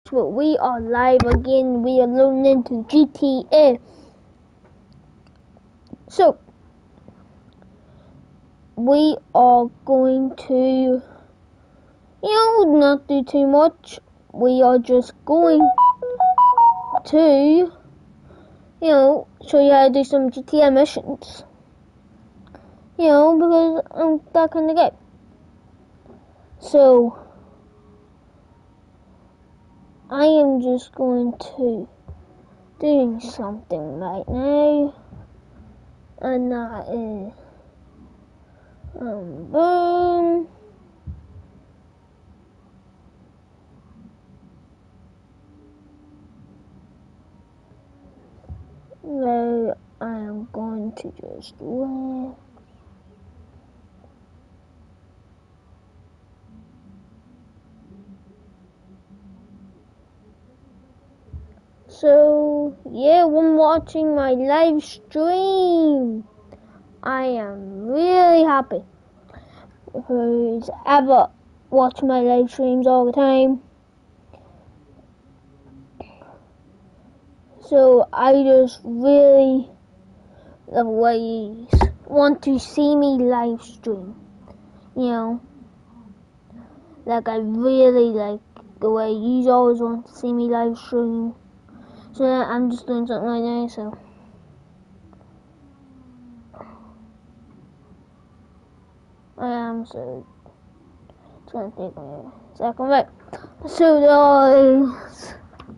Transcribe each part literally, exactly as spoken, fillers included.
But we are live again. We are loading into G T A. So we are going to, you know, not do too much. We are just going to, you know, show you how to do some G T A missions. You know, because I'm that kind of guy. So I am just going to do something right now, and that is um boom. So I am going to just wait. So yeah, when watching my live stream, I am really happy. Who's ever watch my live streams all the time. So I just really love ways want to see me live stream. You know, like I really like the way you always want to see me live stream. So I'm just doing something right now. So I am so it's gonna take me a second. Right. So there's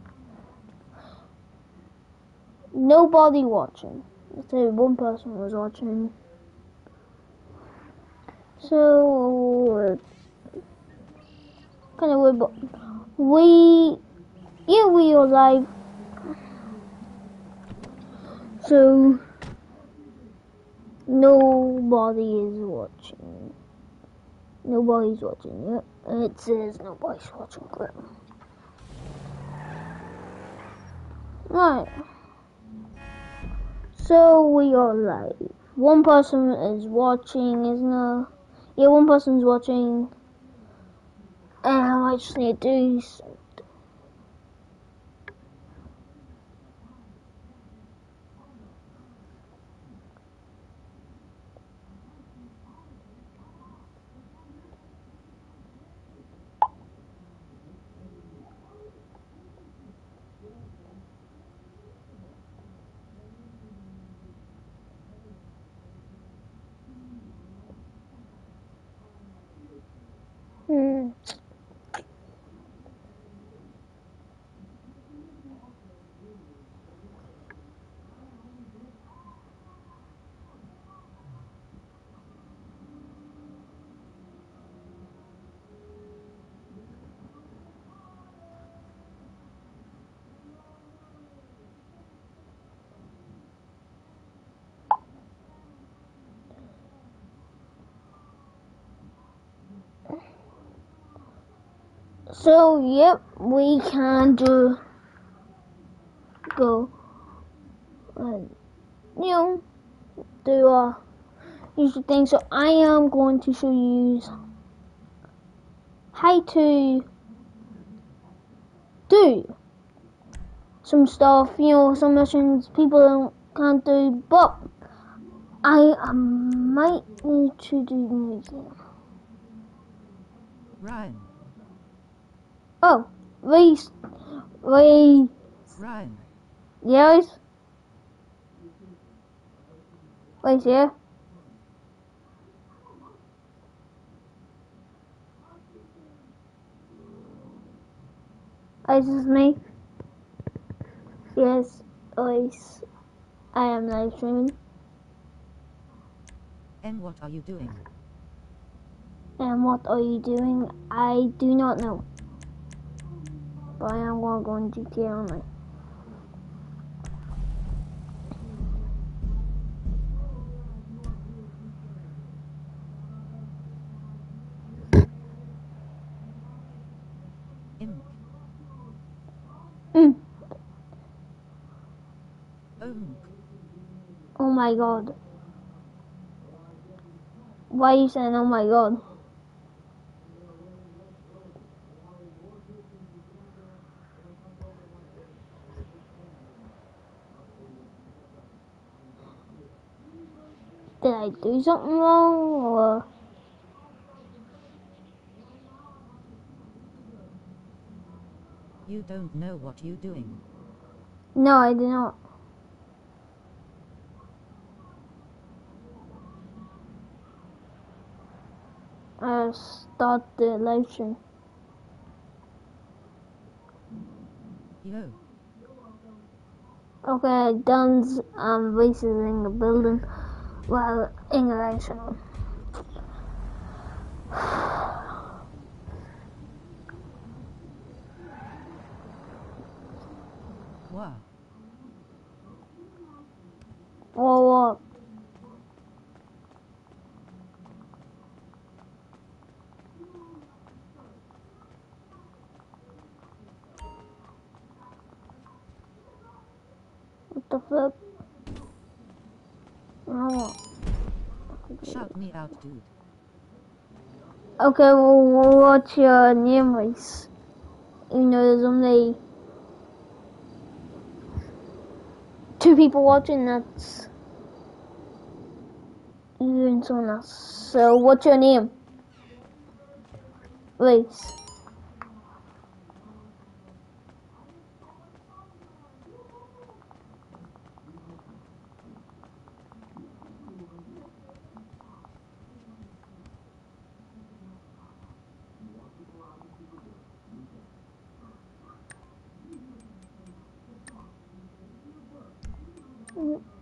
nobody watching. Let's say one person was watching. So kind of weird, but we yeah we are live. So nobody is watching. Nobody's watching yet. It says nobody's watching. Great. Right. So we are live. One person is watching, isn't there? Yeah, one person's watching. And I just need to do something. Hmm. So, yep, we can do go and, you know, do uh, usual things. So, I am going to show you how to do some stuff, you know, some missions people can't do, but I um, might need to do music. Run. Oh, race, race. Run. Yes. Race here. This is me. Yes, race. I am live streaming. And what are you doing? And what are you doing? I do not know. But I am going to go on G T A Online. Imp. Mm. Omp. Oh my god. Why are you saying oh my god? did I do something wrong, or? You don't know what you're doing. No, I did not. I start the live stream. Yo. Okay, guns and voices in the building. Well, in the live stream. What? Or what? What the flip? Now what? Shout me out, dude. Okay, well, what's your name, Reese? You know, there's only two people watching. That's you and someone else. So, what's your name, Reese? Mm.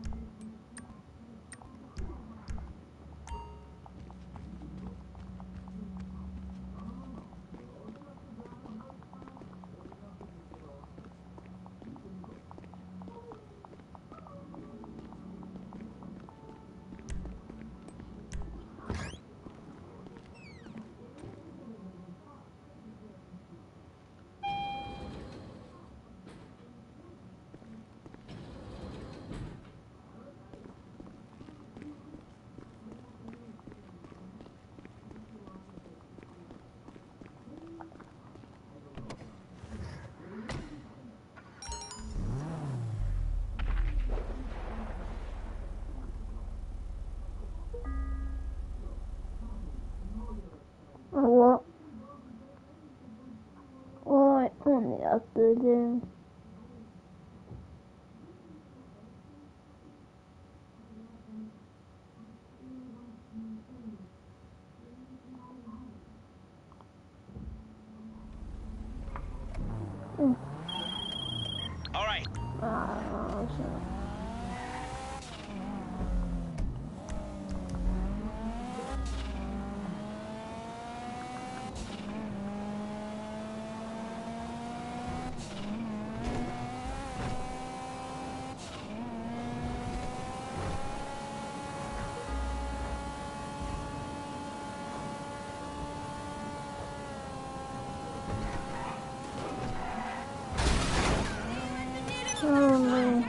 What? What only after the All right. uh, so. Oh man.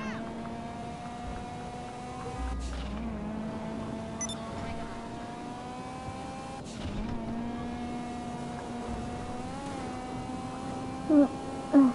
Mm, mm.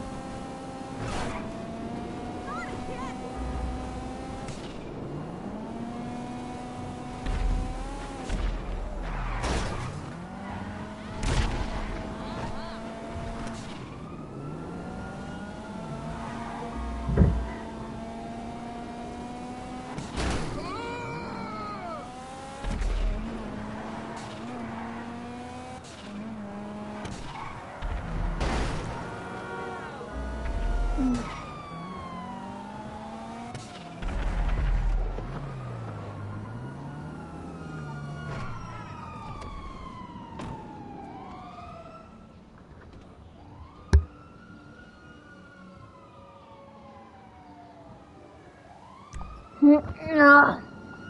Mm, ah.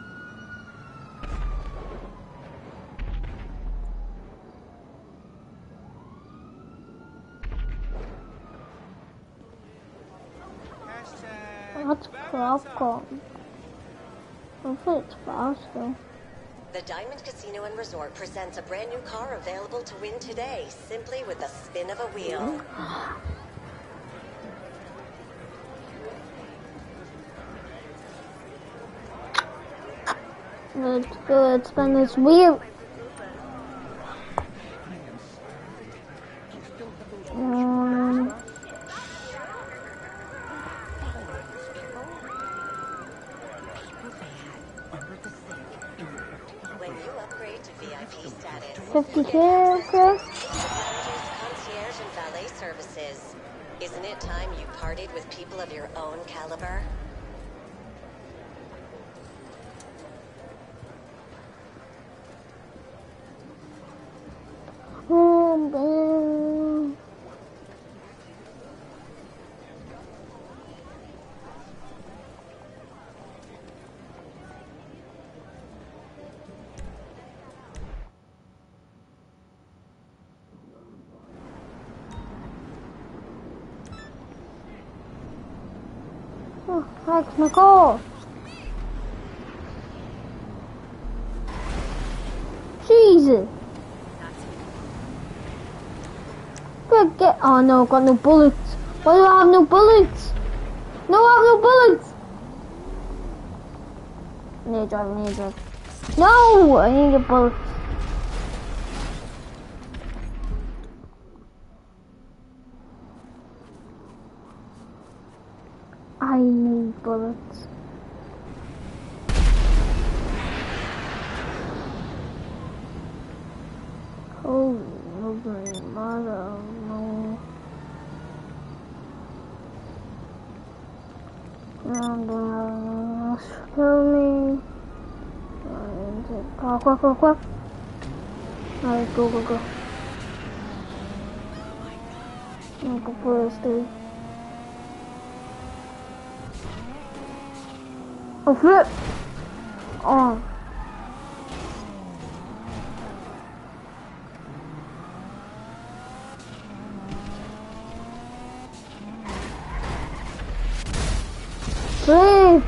Hashtag That's back on top. popcorn. Hopefully it's faster. The Diamond Casino and Resort presents a brand new car available to win today, simply with the spin of a wheel. Let's go, let's spin this wheel. Um, When you upgrade to V I P status, fifty you K, get access okay. to exclusive lounges, concierge, and valet services. Isn't it time you partied with people of your own caliber? Oh, man. Oh, heck, Nicole. Jesus. Get, get. Oh no, got no bullets. Why do I have no bullets? No, I have no bullets. I need a drive, I need a drive. No, I need a bullet. I need bullets. Holy moly, mother, no. I'm gonna kill me. Quick, quick, quick, quick. Alright, go, go, go. I'm go for this dude. Oh, flip! Oh. Flip!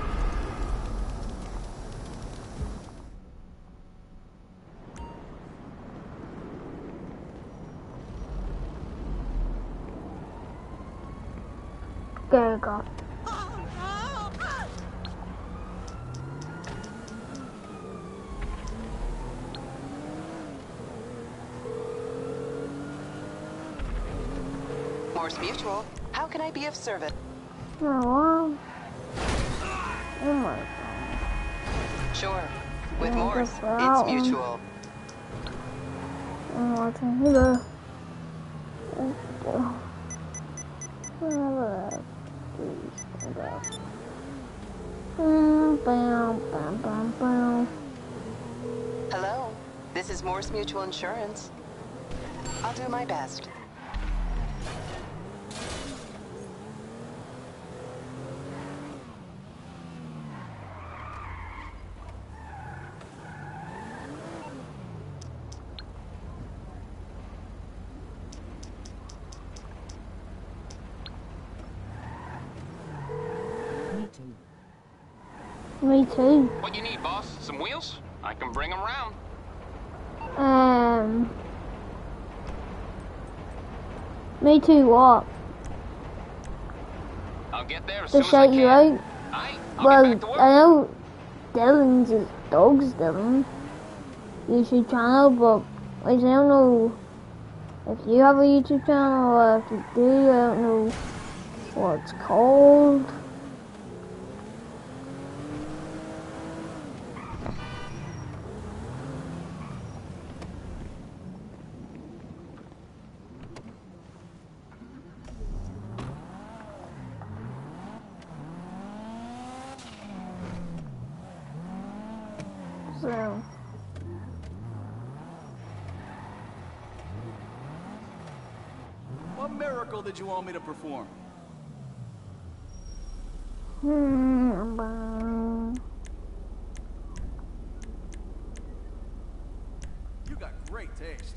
There you go. Morse Mutual, how can I be of service? Oh, wow. Oh my god. Sure. With Yeah, Morse, just that it's one. mutual. I'm watching here. Let's go. Whatever that is about. Bam, bam, bam, bam, bam. Hello, this is Morse Mutual Insurance. I'll do my best. Me too. Me too. What you need, boss? Some wheels? I can bring them round. Um. Me too, what? I'll get there as To soon as I shout can. you out? Aye, I'll Well, get back to work. I know Dylan's his dog's Dylan. YouTube channel, but I don't know if you have a YouTube channel or if you do, I don't know what it's called. So, What miracle did you want me to perform? hmm, You got great taste.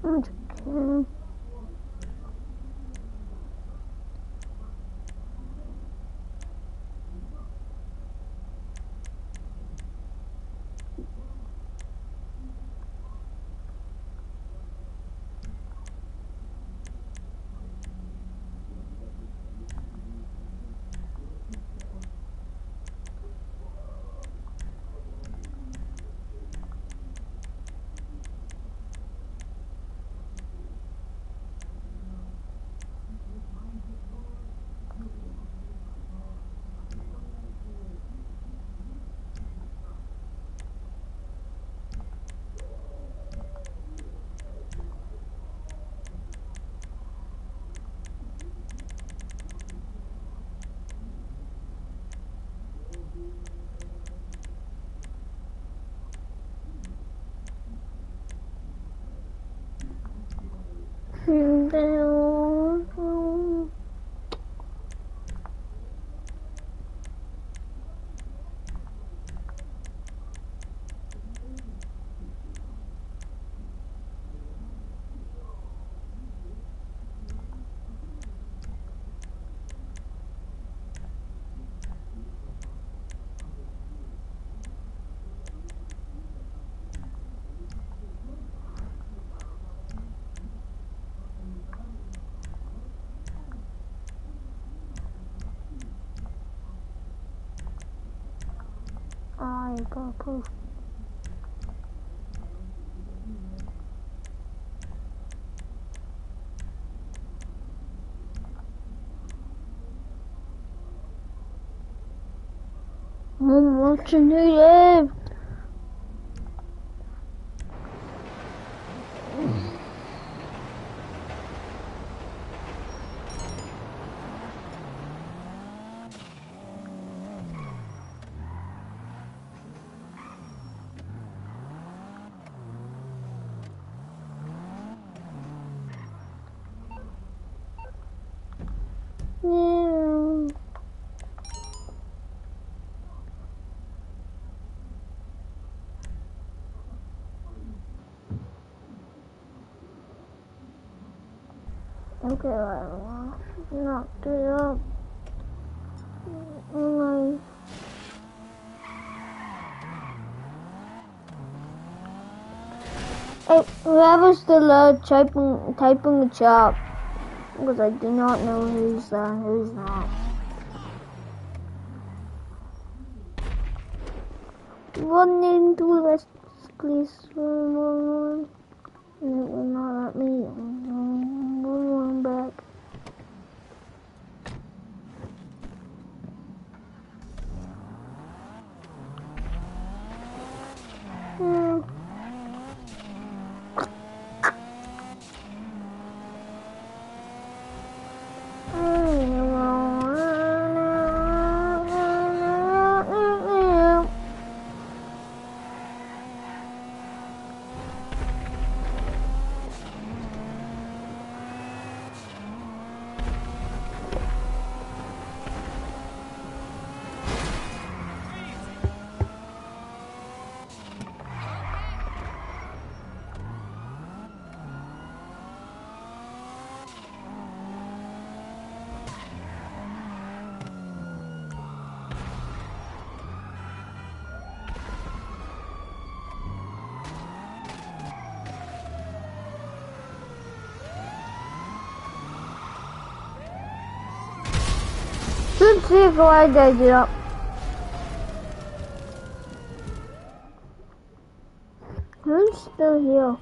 Okay. Down. I got proof. I'm watching it. Yeah. Okay, I knocked it up. Nice. Hey, whoever's still uh, typing, typing the chat, because I do not know who's there and who's not. Run into this, please. And it will not let me run back. Yeah. Let's see if I did it up. Who's still here?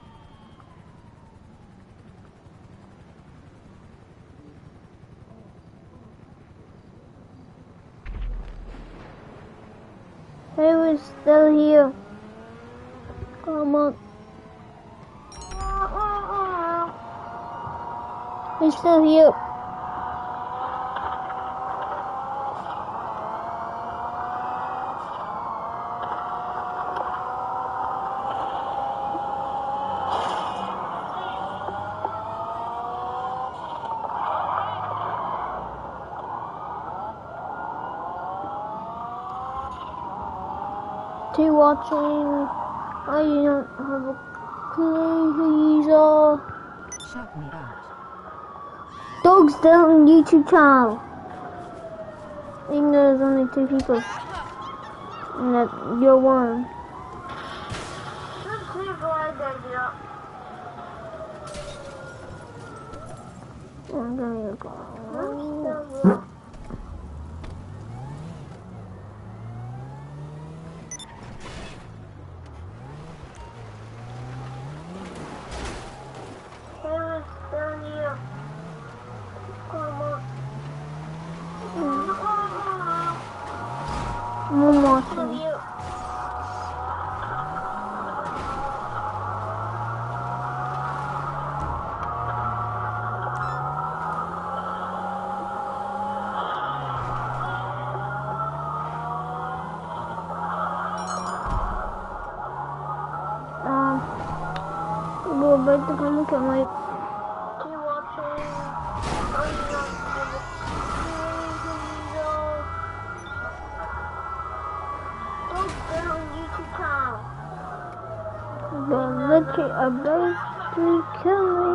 Who is still here? Come on. Who's still here? To watching. I don't have a Please, uh, Shout me out. Dog's Down YouTube channel. Even though there's only two people. And that you're one. I'm gonna go. One more thing. Um, we're about to come to my. The literally about to kill me.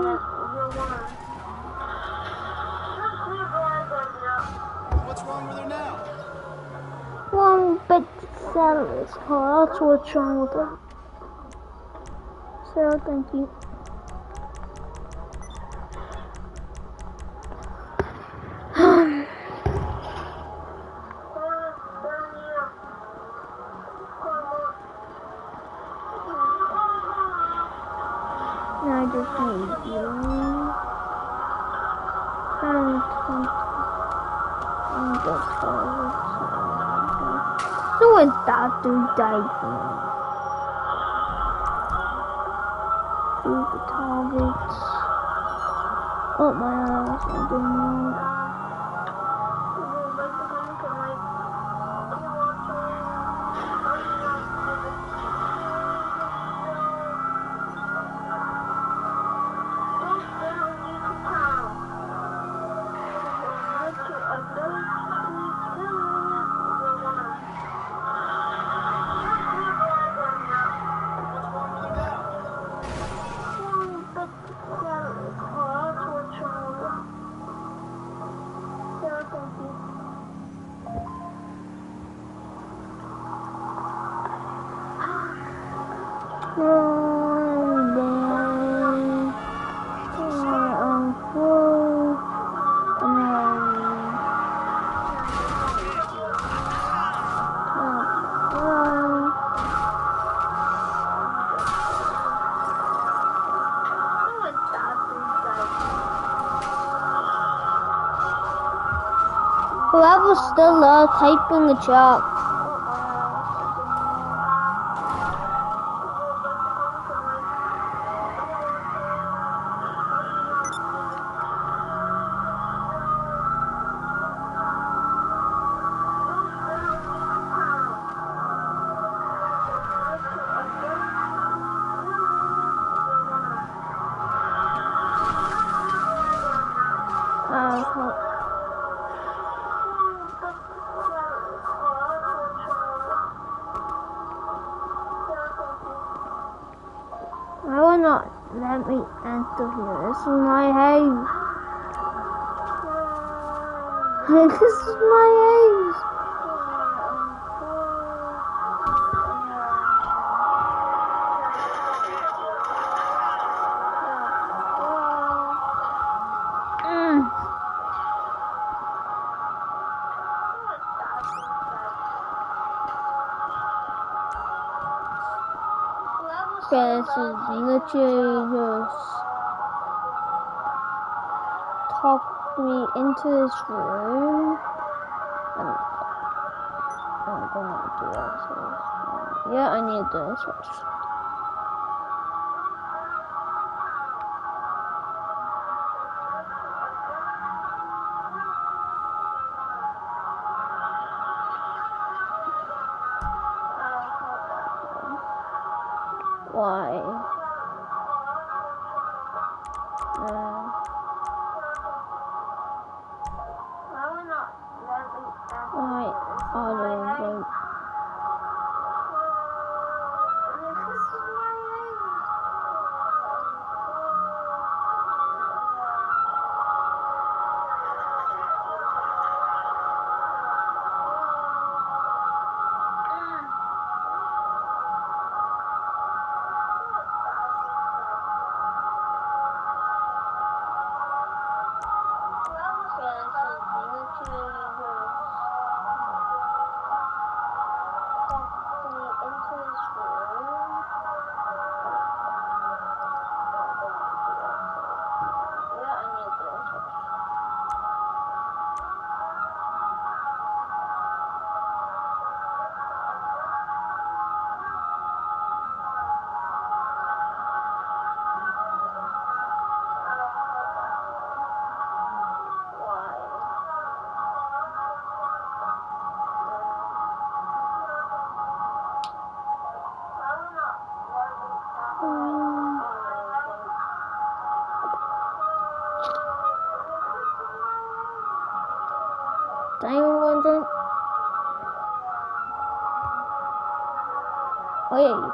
What's wrong with her now? One bit sellers. Oh, that's what's wrong with her. So, thank you. I just need you. And and the so when that dude died for me. Shoot the targets. Oh my ass, I'm doing that. Whoever's still there, type in the chat. Uh, I will not let me enter here. This is my house. This is my house. Mm. Okay, this is literally just top me into this room. And I'm gonna do that. So, yeah, I need to do this first. Why? Uh, why auto vote? Um, Diamond wondering. Oh yeah.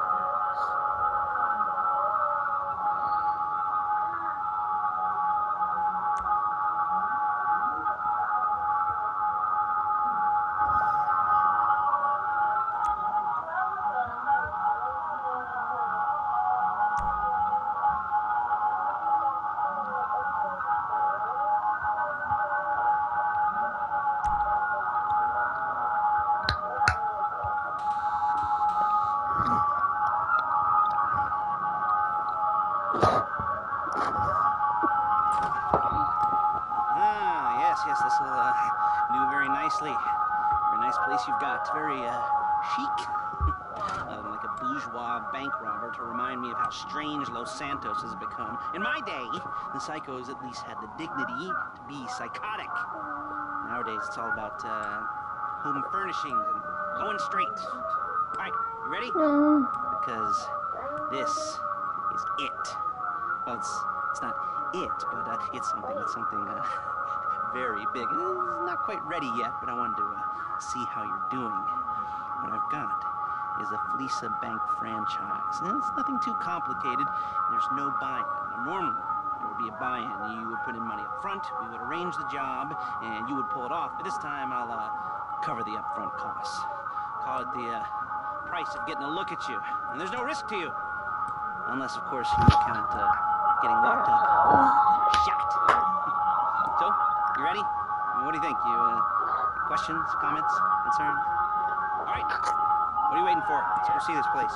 Ah, yes, yes, this will uh, do very nicely. Very nice place you've got. Very uh, chic. uh, like a bourgeois bank robber to remind me of how strange Los Santos has become. In my day, the psychos at least had the dignity to be psychotic. Nowadays, it's all about uh, home furnishings and going straight. All right, you ready? No. Because this is it. Well, it's it's not it, but uh, it's something. It's something uh, very big. It's not quite ready yet, but I wanted to uh, see how you're doing. What I've got is a Fleeca Bank franchise. And it's nothing too complicated. There's no buy-in. Now, normally, there would be a buy-in. You would put in money up front, we would arrange the job, and you would pull it off. But this time, I'll uh, cover the upfront costs. Call it the uh, price of getting a look at you. And there's no risk to you. Unless, of course, you count uh, getting locked up. Shot. So, you ready? What do you think? You, uh, questions, comments, concerns? All right. What are you waiting for? Let's go see this place.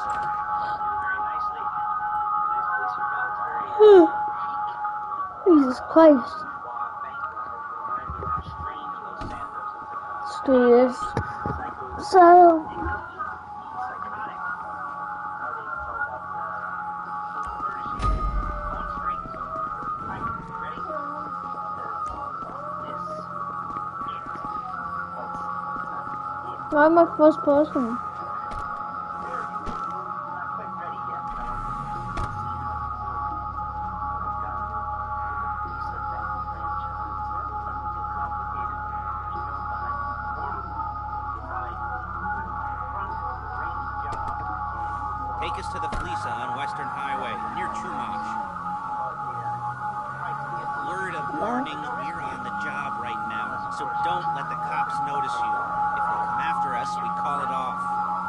Jesus Christ. Let's do this. So. Why am I first person? Take us to the Fleeca on Western Highway, near Chumash. Word of warning, we're on the job right now, so don't let the cops notice you. If they come after us, we call it off.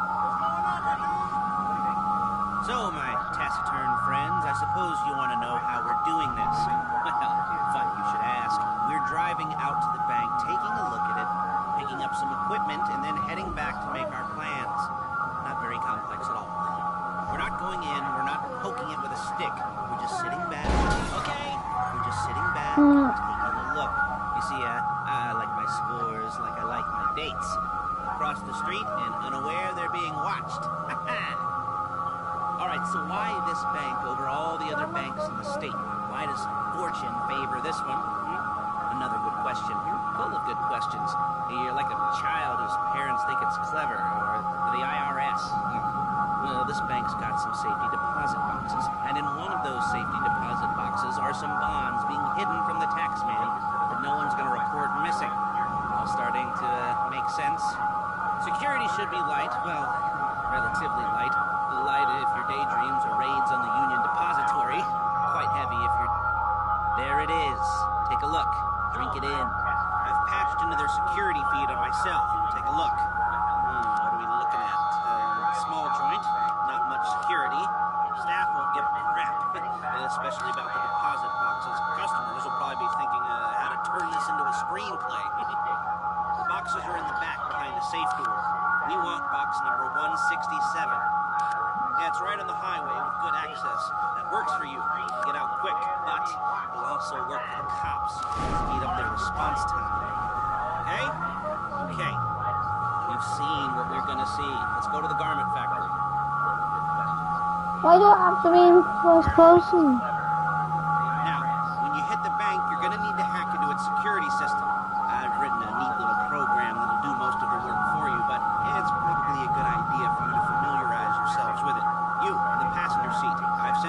So, my taciturn friends, I suppose you want to know how we're doing this. Well, funny you should ask. We're driving out to the bank, taking a look at it, picking up some equipment, and then heading back to make our plans. Not very complex at all. We're not going in, we're not poking it with a stick. We're just sitting back. Okay? We're just sitting back, Mm. taking a look. You see, uh, I like my scores like I like my dates. Across the street and unaware they're being watched. Alright, so why this bank over all the other banks in the state? Why does fortune favor this one? Hmm? Another good question. You're full of good questions. You're like a child whose parents think it's clever, or the I R S. Well, this bank's got some safety deposit boxes, and in one of those safety deposit boxes are some bonds being hidden from the tax man that no one's going to report missing. All starting to uh, make sense. Security should be light, well, relatively light. Light if your daydreams are raids on the Union Depository. Quite heavy if you're... There it is. Take a look. Drink it in. I've patched into their security feed on myself. Take a look. Hmm, what are we looking at? Uh, small joint. Not much security. Staff won't give a crap. Especially about the deposit boxes. Customers will probably be thinking uh, how to turn this into a screenplay. The boxes are in the back behind the safe door. We want box number one sixty-seven. Yeah, it's right on the highway with good access. That works for you. You can get out quick, but it'll also work for the cops. Speed up their response time. Okay? Okay. We've seen what we're gonna see. Let's go to the garment factory. Why do I have to be in first person? Now, when you hit the bank, you're gonna need to hack into its security system. I've written a neat little program that'll do most of the work for you, but it's probably a good idea for you to familiarize yourselves with it. You, in the passenger seat, I've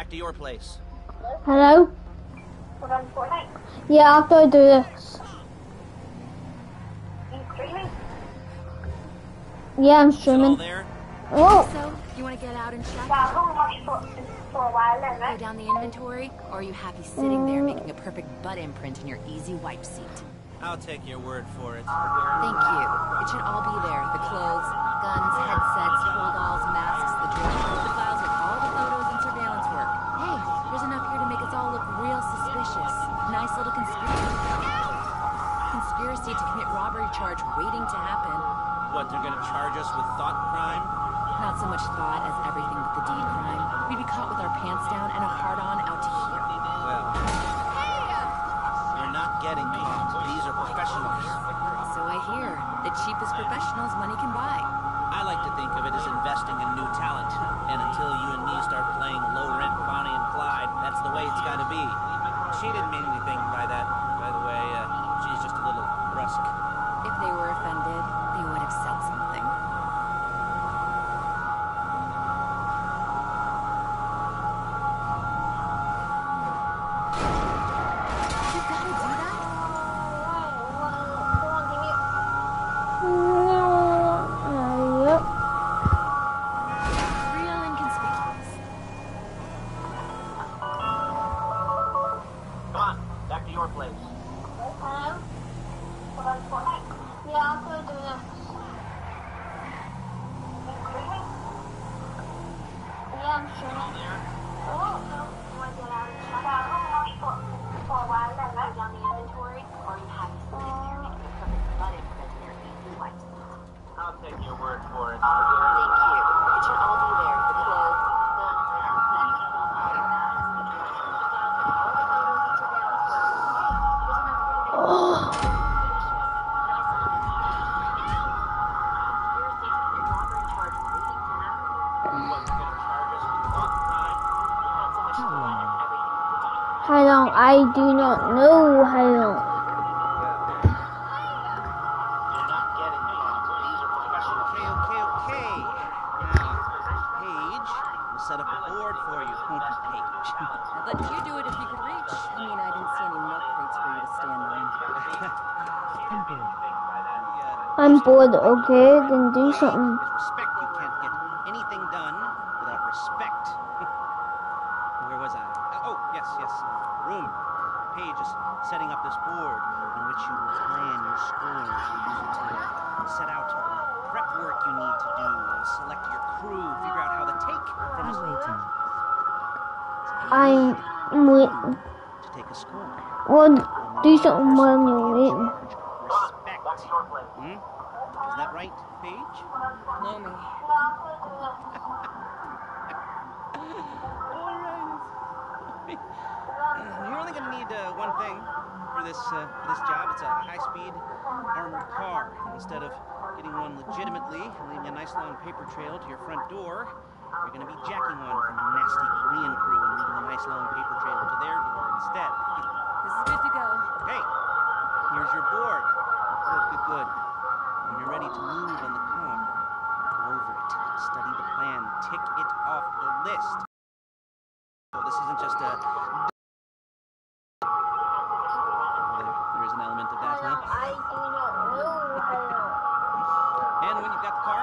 back to your place. Hello? Yeah, after I do this. Yeah, I'm Is it all streaming. there? Oh, So, you want to get out and check? Go down the inventory? Or are you happy sitting there making a perfect butt imprint in your easy wipe seat? I'll take your word for it. Thank you. It should all be there. The clothes, guns, headsets, holdalls, masks, the drawers, the files with all the photos and surveillance work. Hey, there's enough here to make us all look real suspicious. Nice little conspiracy. Conspiracy to commit robbery charge waiting to happen. What, they're gonna charge us with thought crime? Not so much thought as everything but the deed crime. We'd be caught with our pants down and a hard-on out to here. Well, you're not getting caught. These are professionals. So I hear. The cheapest professionals money can buy. I like to think of it as investing in new talent. And until you and me start playing low-rent Bonnie and Clyde, that's the way it's gotta be. She didn't mean anything by that, by the way. Uh, she's just a little brusque. If they were offended, they would have said something. You gotta do that? uh, yep. Real inconspicuous. Come on, back to your place. Yeah, after I do this. Yeah, I'm streaming. Oh, no. You want to get out and check? For a while, then go down the inventory, or are you happy sitting there making a perfect butt imprint in your easy wipe seat? I'll take your word for it. Thank you. It should all be there. The clothes, guns, headsets, holdalls, masks, the drawers, all the photos and surveillance work. Hey, there's enough here to make us all look How long? I do not know how long. You're not getting caught. These are professionals. Okay, okay, okay. Now, Paige, we'll set up a board for you, won't you, Paige? I'd let you do it if you could reach. I mean, I didn't see any milk crates for you to stand on. I'm bored, okay? Then do something. With respect, you can't get anything done without respect. Where was I? Uh, oh, yes, yes. Room. Paige is setting up this board on which you will plan your scores. You use it to set out all the prep work you need to do, select your crew, figure out how to take from I'm a waiting. I'm waiting. to take a score. Well, do something while you're waiting. Respect. Hmm? Is that right, Paige? Know me. You're only gonna need uh, one thing for this uh, for this job. It's a high-speed armored car. Instead of getting one legitimately and leaving a nice long paper trail to your front door, you're gonna be jacking one from a nasty Korean crew and leaving a nice long paper trail to their door instead. This is good to go. Hey, here's your board. Good, good, good. When you're ready to move on the car, go over it, study the plan, tick it off the list. So this isn't just a... There, there is an element of that, huh? I do not know how long. And when you've got the car...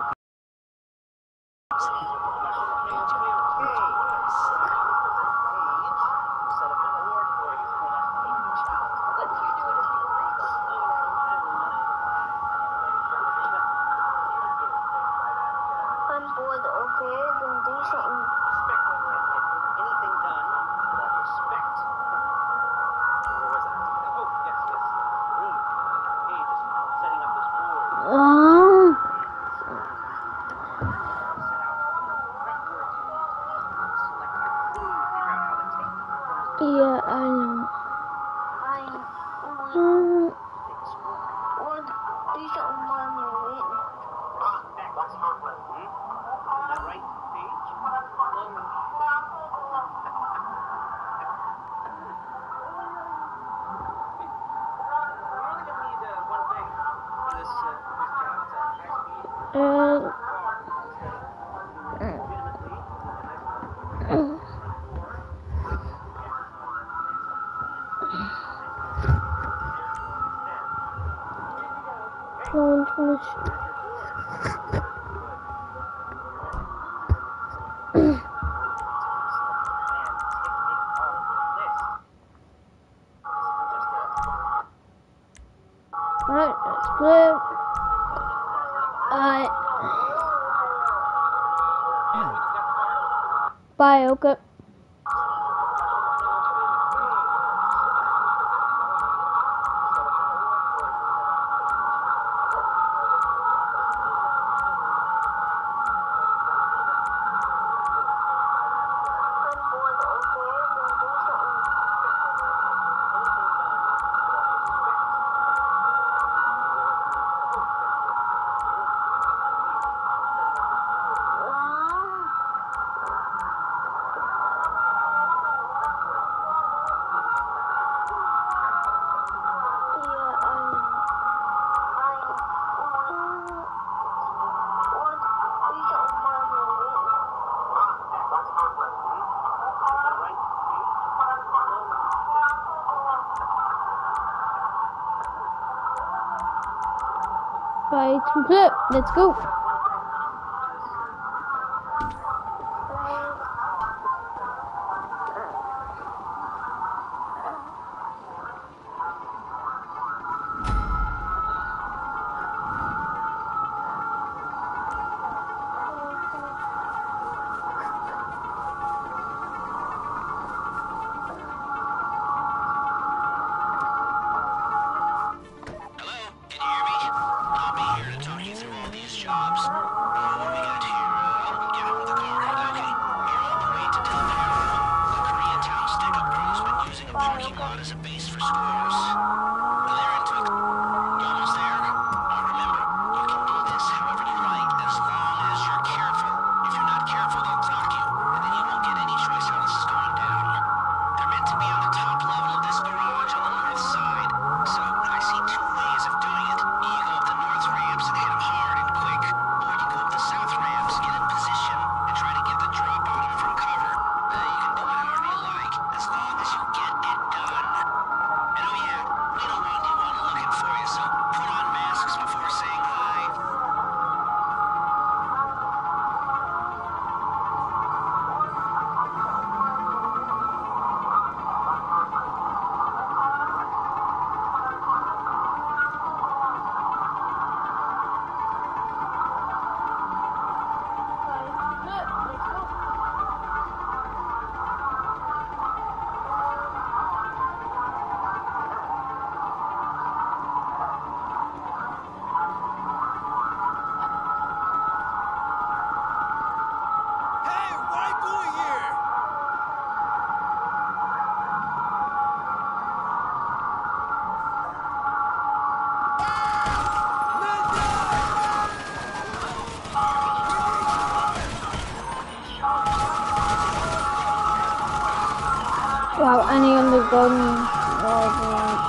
Set up a board for you. Let you do it if you could reach. I'm bored, okay? Then do something. Respect when you can't get anything done without respect. Where was I? Oh, yes, yes. Room. Paige is setting up this board. Um, Set out all the prep work you need to do. Select your crew. Figure out how to take from yeah, I know. I'm waiting. take a score. Well, do something while you're waiting. Back to your place. Hmm? Is that right, Paige? We're only gonna need uh, one thing for this, uh, for this job. It's a high-speed Uh, car. Instead of legitimately, a nice long transmission. Right, that's blue. Alright. Bye, okay. Bye, it's complete. Let's go. Wow, any on the gun. Oh,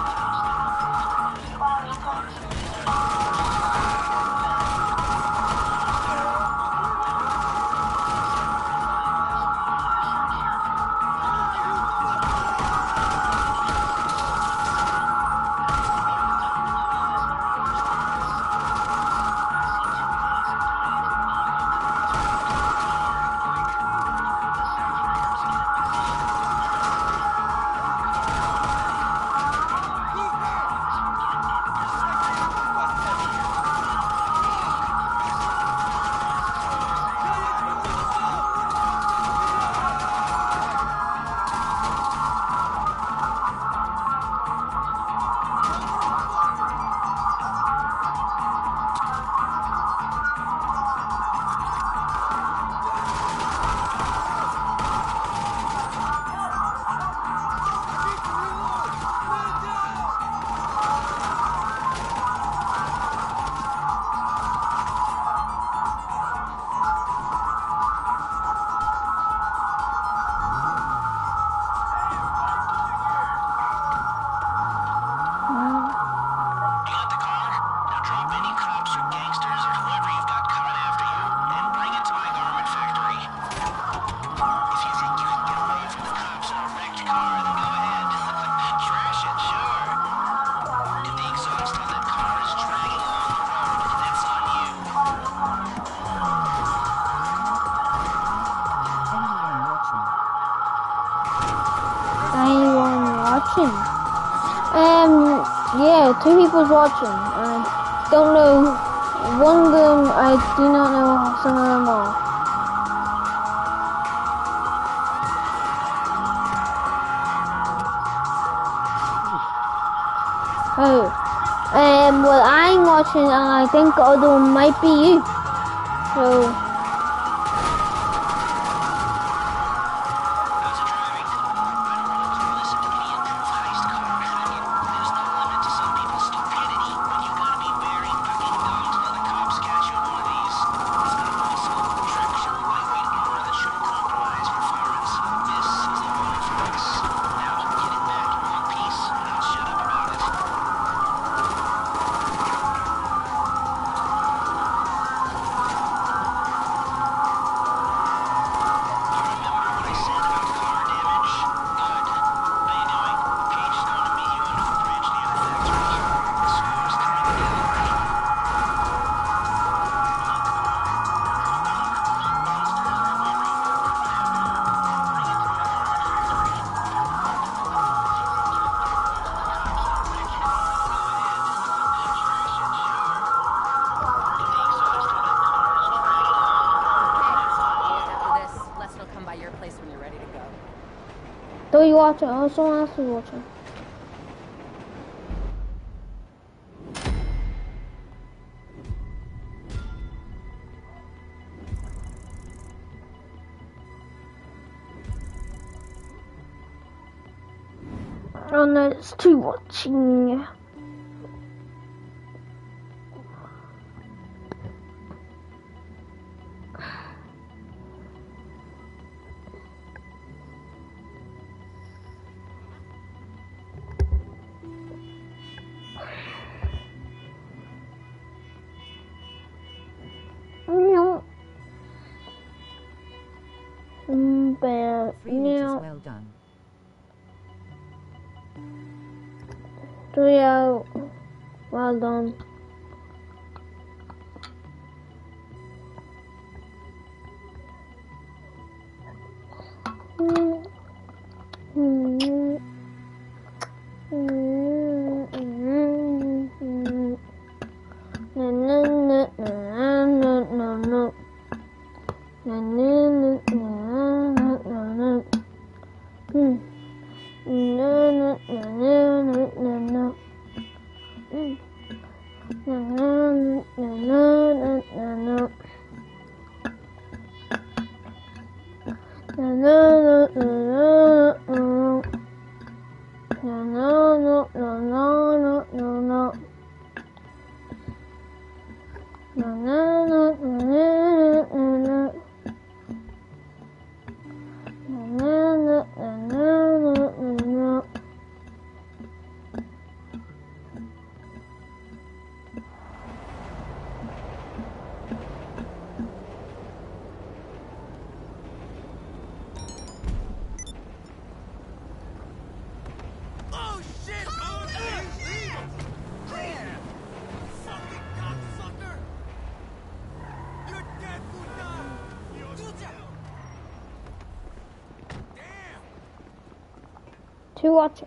yeah, two people's watching. I don't know. One of them, I do not know how some of them are. Oh, um, well, I'm watching, and I think the other one might be you. So. So you watching? Oh, someone else is watching. Oh no, it's two watching. Well done. So yeah, well done. To watch it.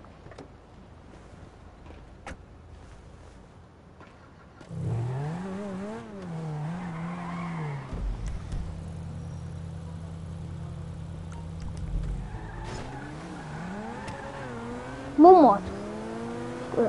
One more. Good.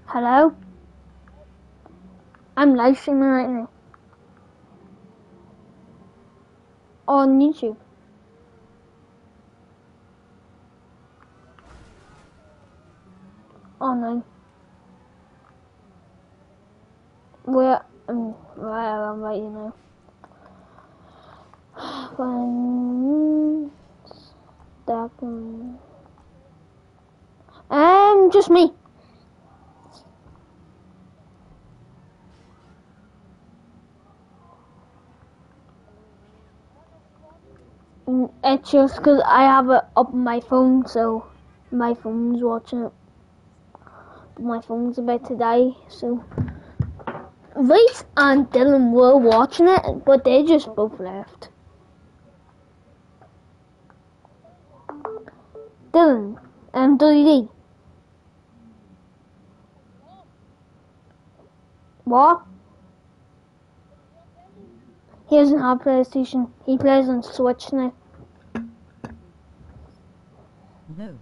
Hello? I'm live streaming right now. On YouTube. Oh no. Where um right I'm right you know. When that um, um just me. Mm, It's just because I have it up on my phone, so my phone's watching it. My phone's about to die, so Reese and Dylan were watching it, but they just both left. Dylan, um, W D. What? He doesn't have PlayStation. He plays on Switch now. No.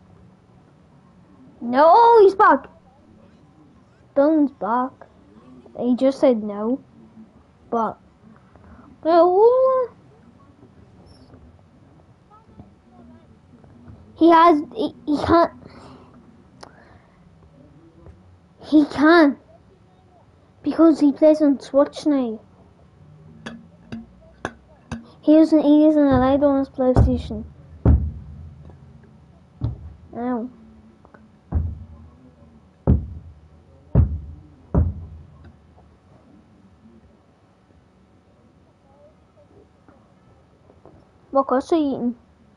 No, he's back. Dylan's back. He just said no, but well, he has. He, he can't. He can because he plays on Switch now. He isn't. He isn't allowed on his PlayStation. No. What crust are you eating?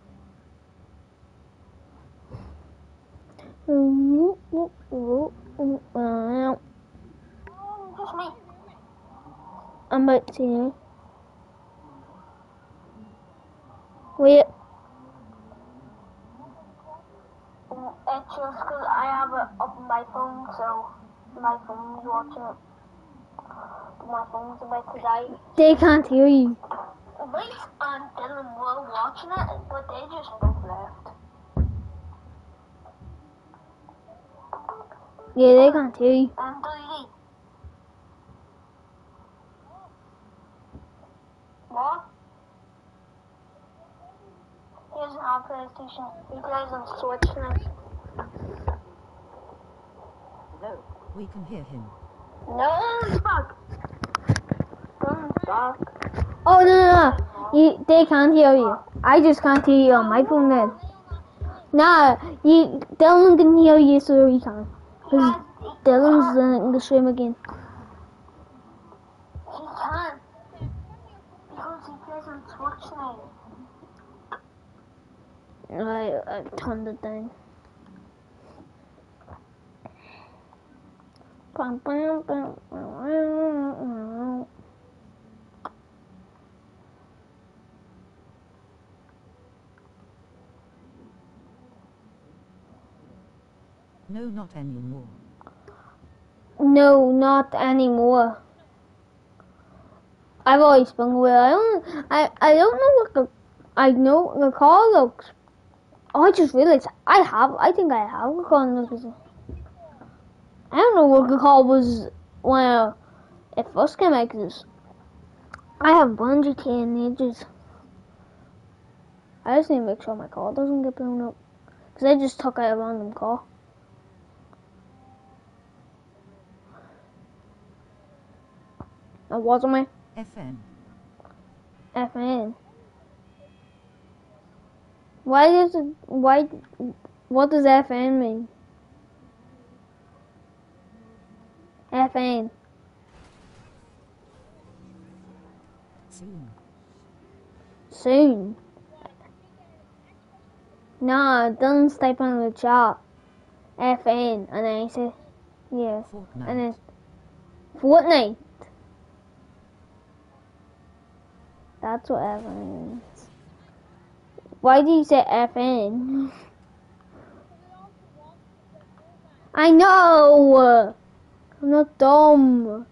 Just me. I'm about to see you. Wait. It's just because I have it up on my phone, so my phone's watching it. My phone's about to die. They can't hear you. Reese and Dylan were watching it, but they just both left. Yeah, they can't hear you. Um, W D. What? He doesn't have PlayStation. He plays on Switch now. No. We can hear him. No, he's back. Dylan's back. Oh, no, no, no. You, they can't hear you. I just can't hear you on my phone then. Nah, you, Dylan can hear you, so he can. Because Dylan's uh, in the stream again. He can. Because he plays on Switch now. I, I've turned it down. No, not anymore. No, not anymore. I've always been aware. I don't. I. I don't know what the. I know the car looks. Oh, I just realized I have. I think I have a car looks. I don't know what the car was when it first came out. Cause I haven't bought G T A in ages. I just need to make sure my car doesn't get blown up. Cause I just took out a random car. It wasn't my F N. F N. Why does it, why, what does F N mean? F N. Soon. Soon. Nah, don't type on the chat. F N, and then I say, yeah. Fortnite. And then, Fortnite. That's what F N means. Why do you say F N? I know! I'm not dumb.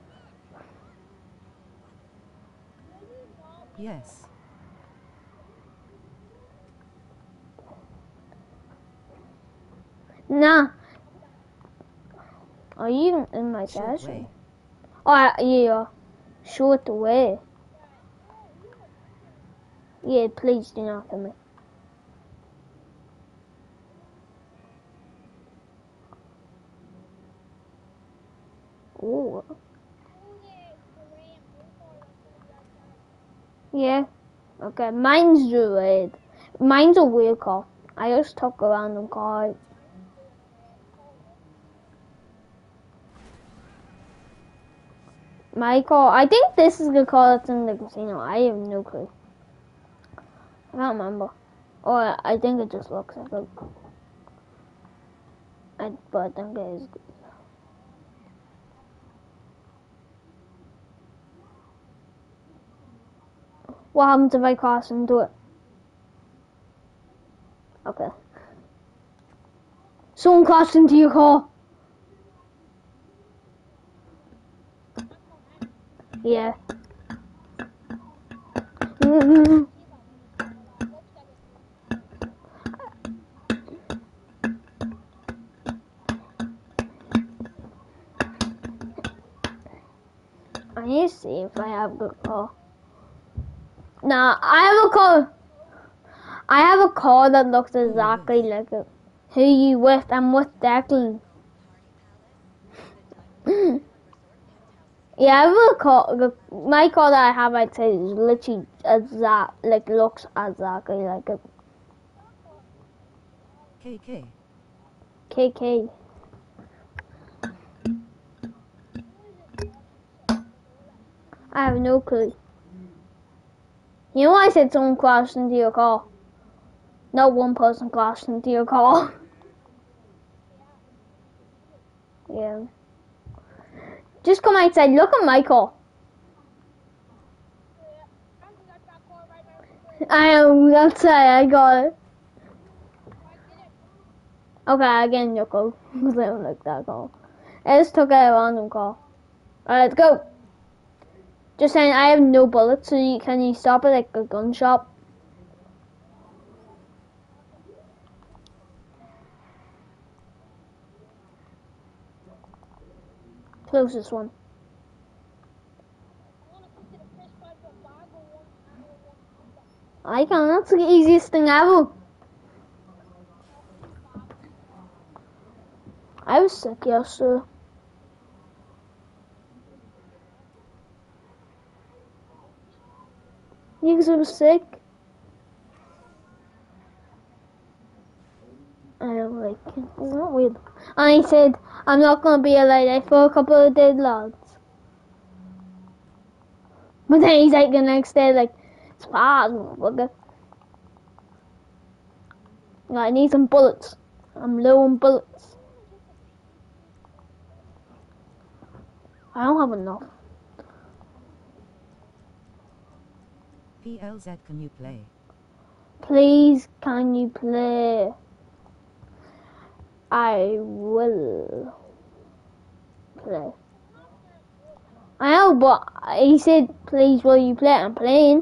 Yes. Nah. Are you in my Short dash? way. Oh, yeah. Short way. Yeah, please do not kill me. Ooh. Yeah. Okay, mine's red. Mine's a weird car. I just took a random car. My car. I think this is the car that's in the casino. I have no clue. I can't remember. Or I think it just looks like it. I, but I think it is. What happens if I cross into it? Okay. Someone crashed into your car. Yeah. Mm-hmm. I need to see if I have a good car. Nah, I have a car. I have a car that looks exactly like it. Who you with? I'm with Declan. Yeah, I have a car. The, my car that I have, I'd say, is literally exact, like looks exactly like it. K K. K K. I have no clue. You know, I said someone crashed into your car. Not one person crashed into your car. Yeah. Just come outside. Look at my car. I am outside. I got it. Okay, again, your car. Because I don't like that car. I just took out a random car. Alright, let's go. Just saying, I have no bullets, so you, can you stop at like a gun shop? Closest one. I can. That's the easiest thing ever. I was sick yesterday. Yeah, because I was sick. I don't like it. It's not weird. And I said, I'm not going to be a lady for a couple of days, lads. But then he's like the next day, like, it's fast, motherfucker. I need some bullets. I'm low on bullets. I don't have enough. P L Z, can you play? Please, can you play? I will play. I know, but he said, please, will you play? I'm playing.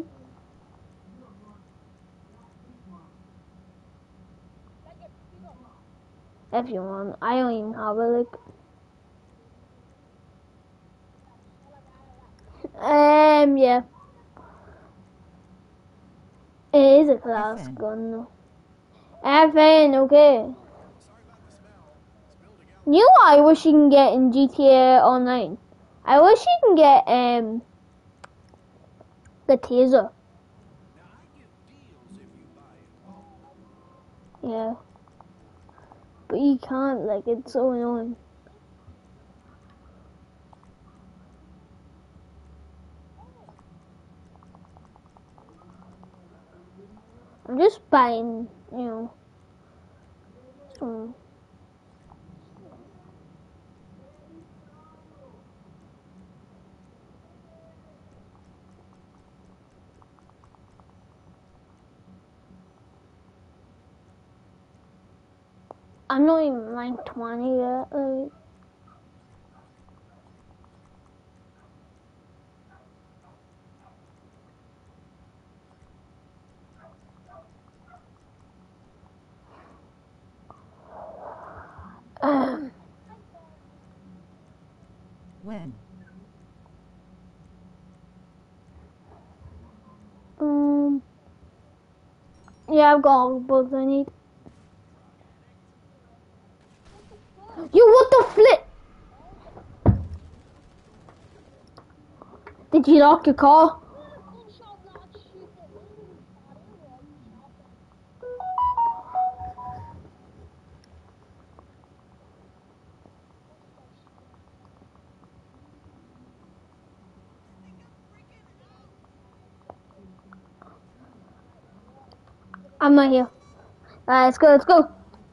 If you want. I don't even have a like. Um, yeah. It is a class F N. gun though. F N, okay. You know what I wish you can get in G T A Online? I wish you can get um the taser. Yeah. But you can't, like, it's so annoying. I'm just buying, you know, some. I'm not even like twenty yet, like. Um, When? Um. Yeah, I've got all the bugs I need. You, what the flip? Did you lock your car? I'm not here. Alright, let's go, let's go.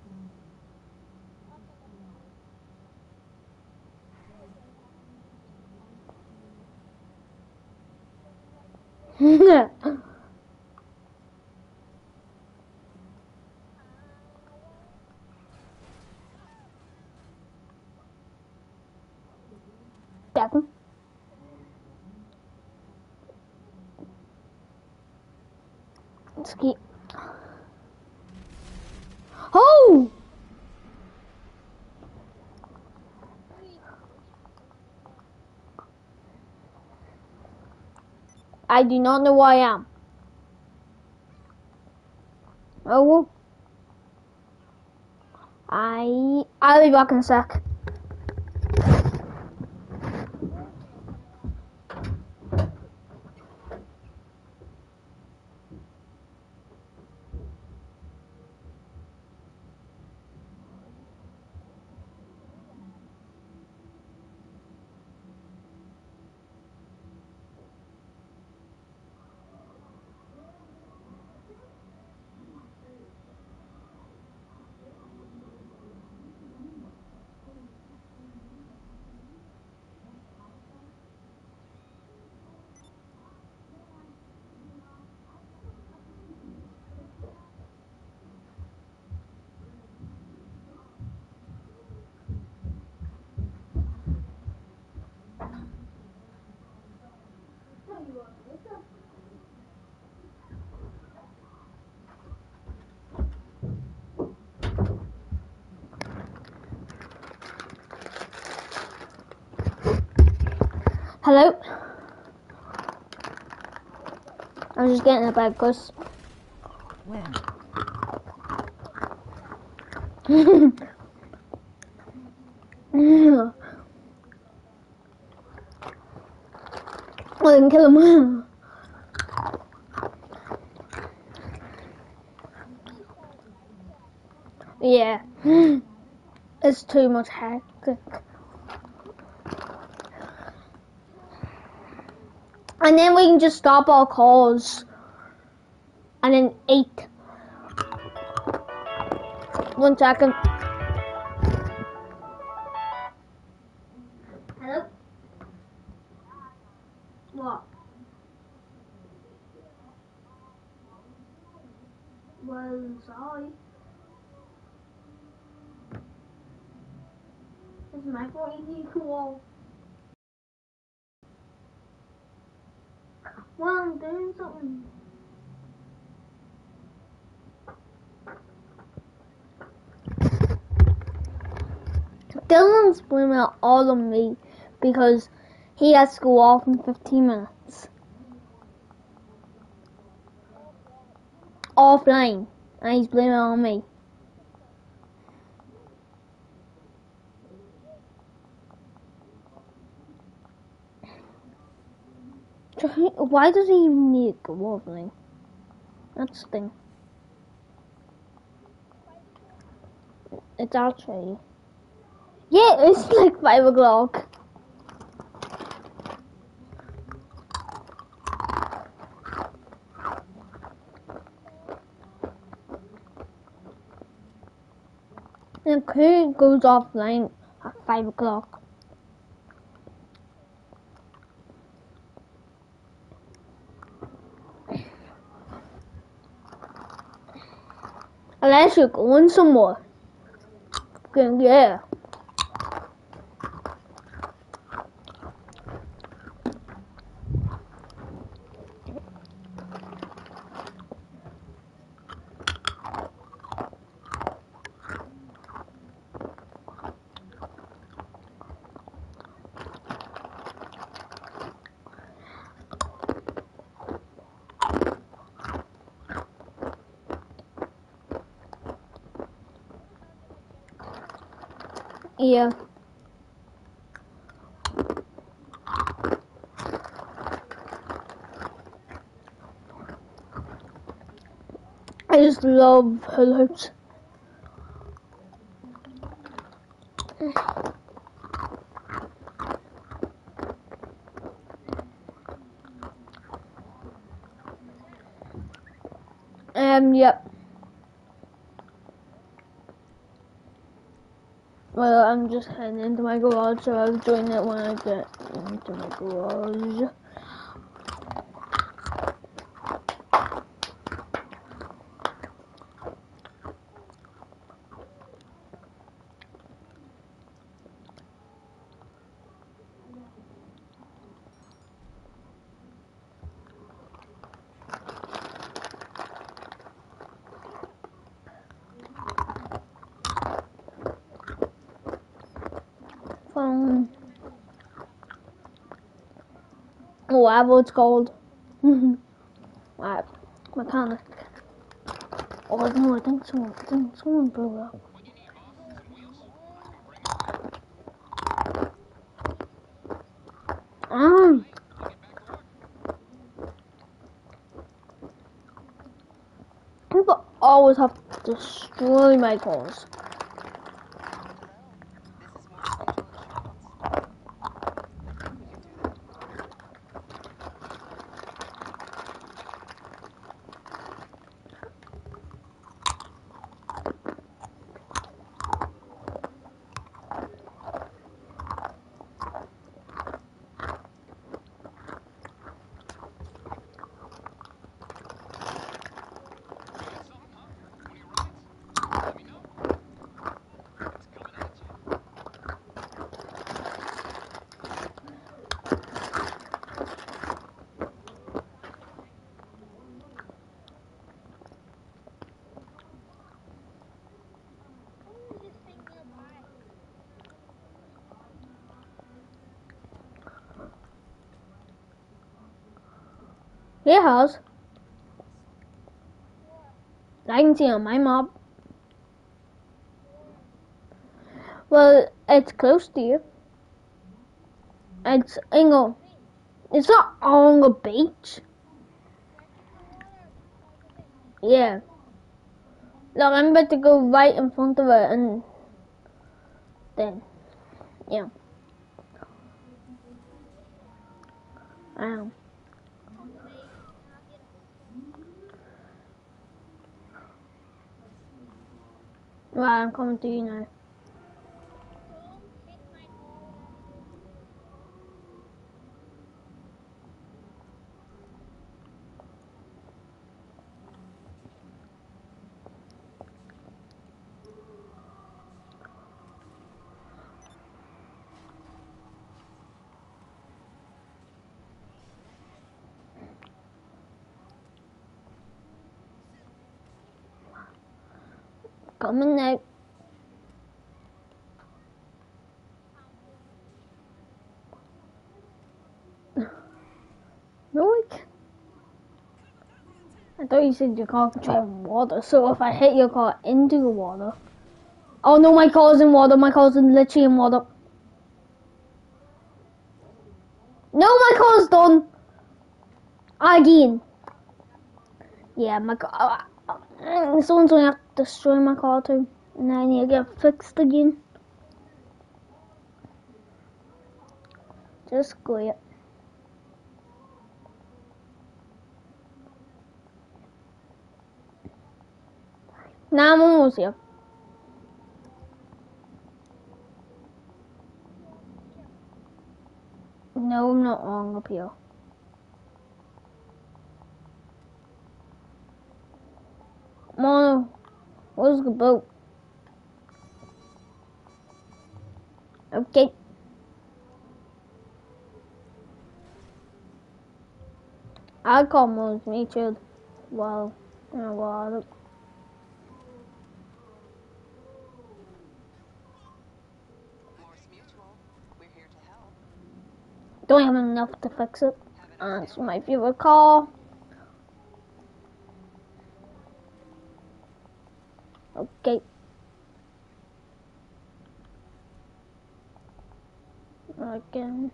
Devin. Let's keep. Oh! I do not know where I am. Oh well. I I'll be back in a sec. Hello? I'm just getting a bag, cause When? I didn't kill him. Yeah. It's too much hectic. And then we can just stop our calls and then eat. One second. Hello? What? Well, sorry. It's my fault you need to walk. Well, I'm doing something. Dylan's blaming it all on me because he has to go off in fifteen minutes. Offline. And he's blaming it on me. Why does he even need to go offline? That's the thing. It's actually... Yeah, it's like five o'clock. And Kurt goes offline at five o'clock. Unless you're going somewhere. Then yeah. Yeah. I just love hula hoops. Um, yep. Well, I'm just heading into my garage, so I'll join it when I get into my garage. Phone. Whatever it's called. Right. Mechanic. Oh no, I think someone, I think someone blew up. Um. People always have to destroy my cars. This is Morse Mutual Insurance. It has. I can see on my map. Well, it's close to you. It's Ingle. It's not on the beach. Yeah. Look, I'm about to go right in front of it and then, yeah. Um. Right, I'm coming to you now. Coming now. No, I can't. I thought you said your car could drive in water, so if I hit your car into the water. Oh no, my car's in water, my car's in literally in water. No, my car's done. Again. Yeah, my car. Uh, uh, someone's gonna have to destroy my car too. And I need to get fixed again. Just great. Now I'm almost here. No, I'm not wrong up here. Mono, where's the boat? Okay. I call Morse Mutual. Well, in a while. Morse Mutual. We're here to help. Don't have enough to fix it. And it's my favorite car. Okay. again.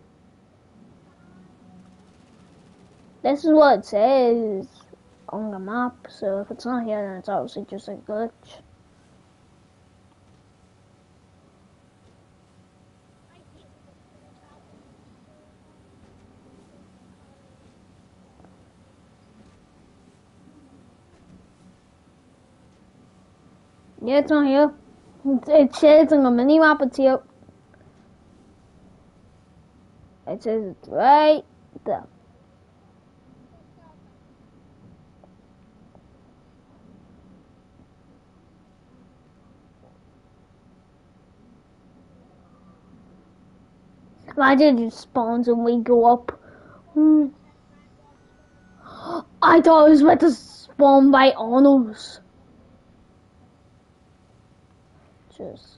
This is what it says on the map, so if it's not here, then it's obviously just a glitch. Yeah, it's not here. It, it says on the mini map it's here. It says it's right there. Imagine it just spawns and we go up. Hmm. I thought it was meant to spawn by on us. Just.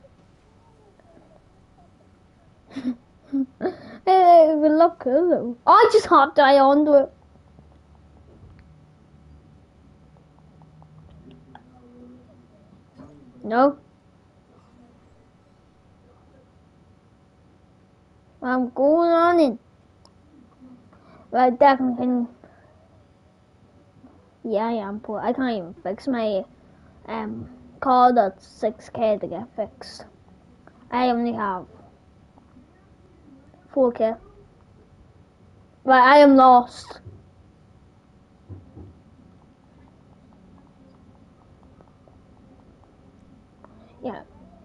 Hey, it would look cool though. I just hot die onto it. No. I'm going on it. Right, that can. Yeah, I am, but I can't even fix my um card at six K to get fixed. I only have four K. Right, I am lost. Yeah.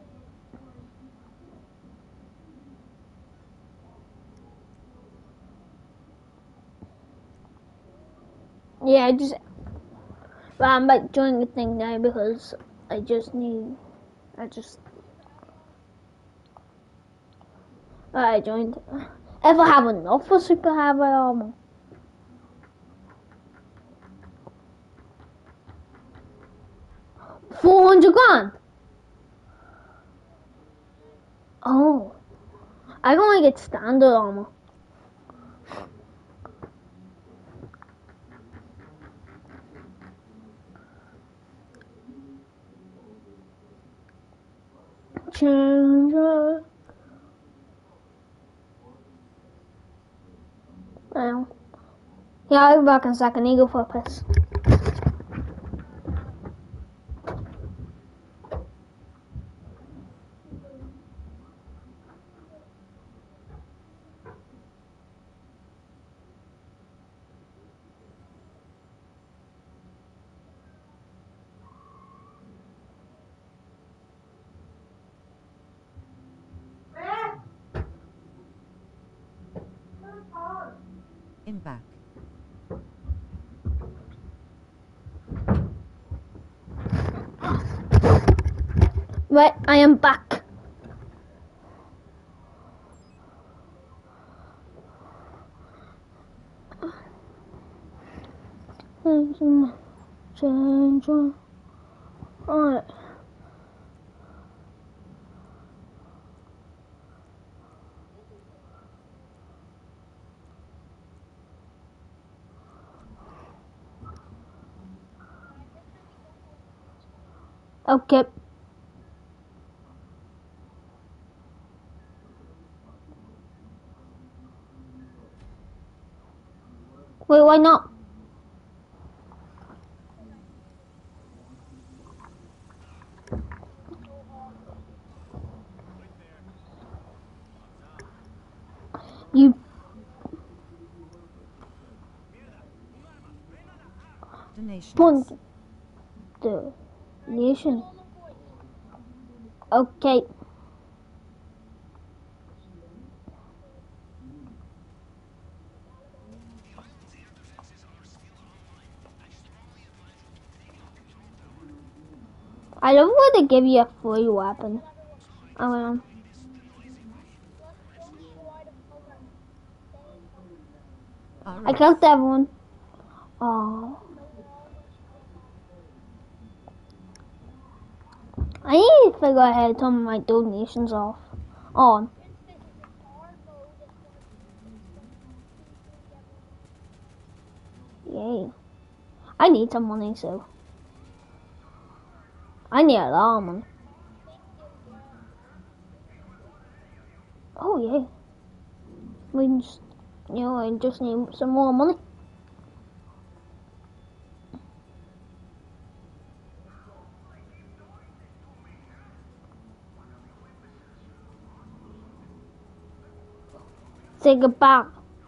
Yeah, I just. But I'm like joining the thing now because I just need. I just. I joined. If I have enough for super heavy armor. Four hundred grand. Oh, I can only get standard armor. Challenger. Now, yeah, I'll be back in a second. I need to go for a piss. I'm back. Right, I am back. Change on. Alright. Okay. Wait, why not? You. Donations. Want the nation. Okay. I love when they give you a free weapon. I mean, All I right. killed everyone. Oh. I need to figure out how to turn my donations off. On. Yay. I need some money, so. I need a lot of money. Oh, yeah. We just, you know, I just need some more money. Say goodbye.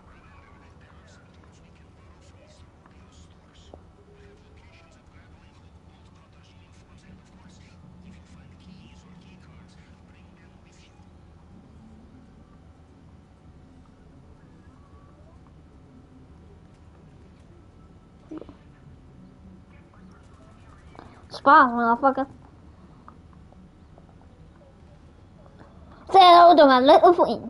Spy, motherfucker. Say hello to my little friend.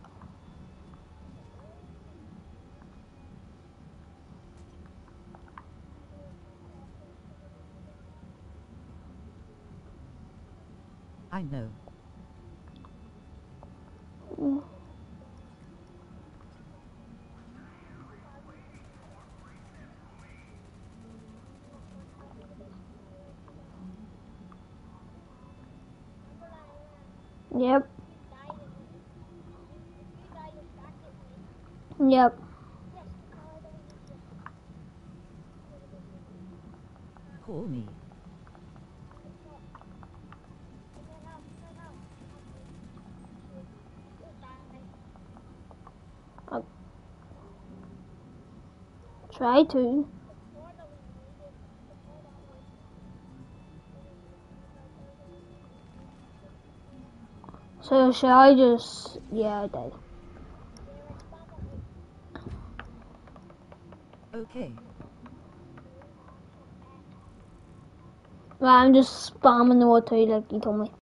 I know. Mm. Yep. Yep. Call me. I'll try to. So should I just, yeah, I did. Okay. Right, I'm just spamming the water like you told me.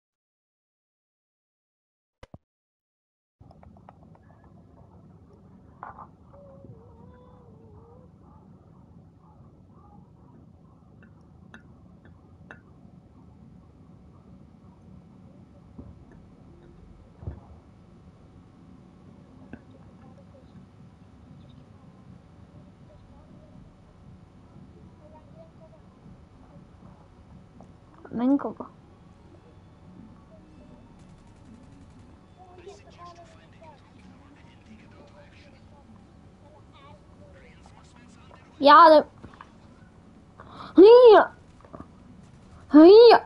I'm in cover. Yeah, the... Hiya! Hiya!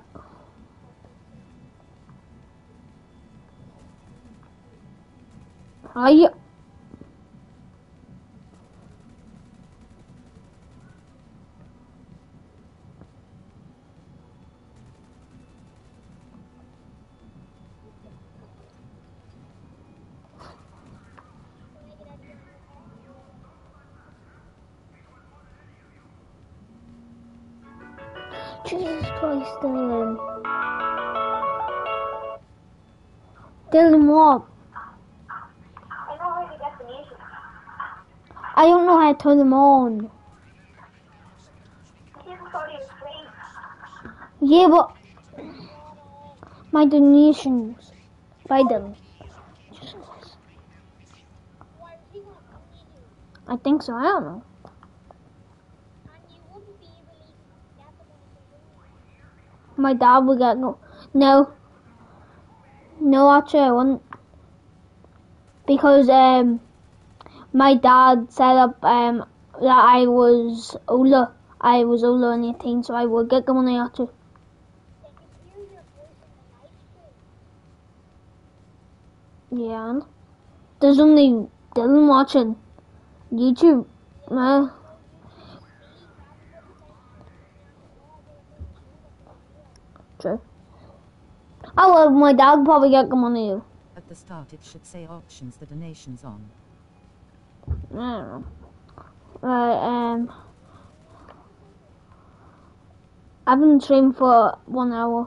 Hiya! Jesus Christ, Dylan. Dylan, what? I don't know how to turn them on. Yeah, but my donations. By Dylan. I think so, I don't know. My dad would get no. No. No, actually, I wouldn't. Because, um, my dad set up, um, that I was older. I was older than eighteen, so I would get the money actually. Yeah, and there's only Dylan watching YouTube. Uh, true. Oh, well, my dad would probably get the money too. At the start it should say options the donations on. I don't know. Right, um, I've been streaming for one hour.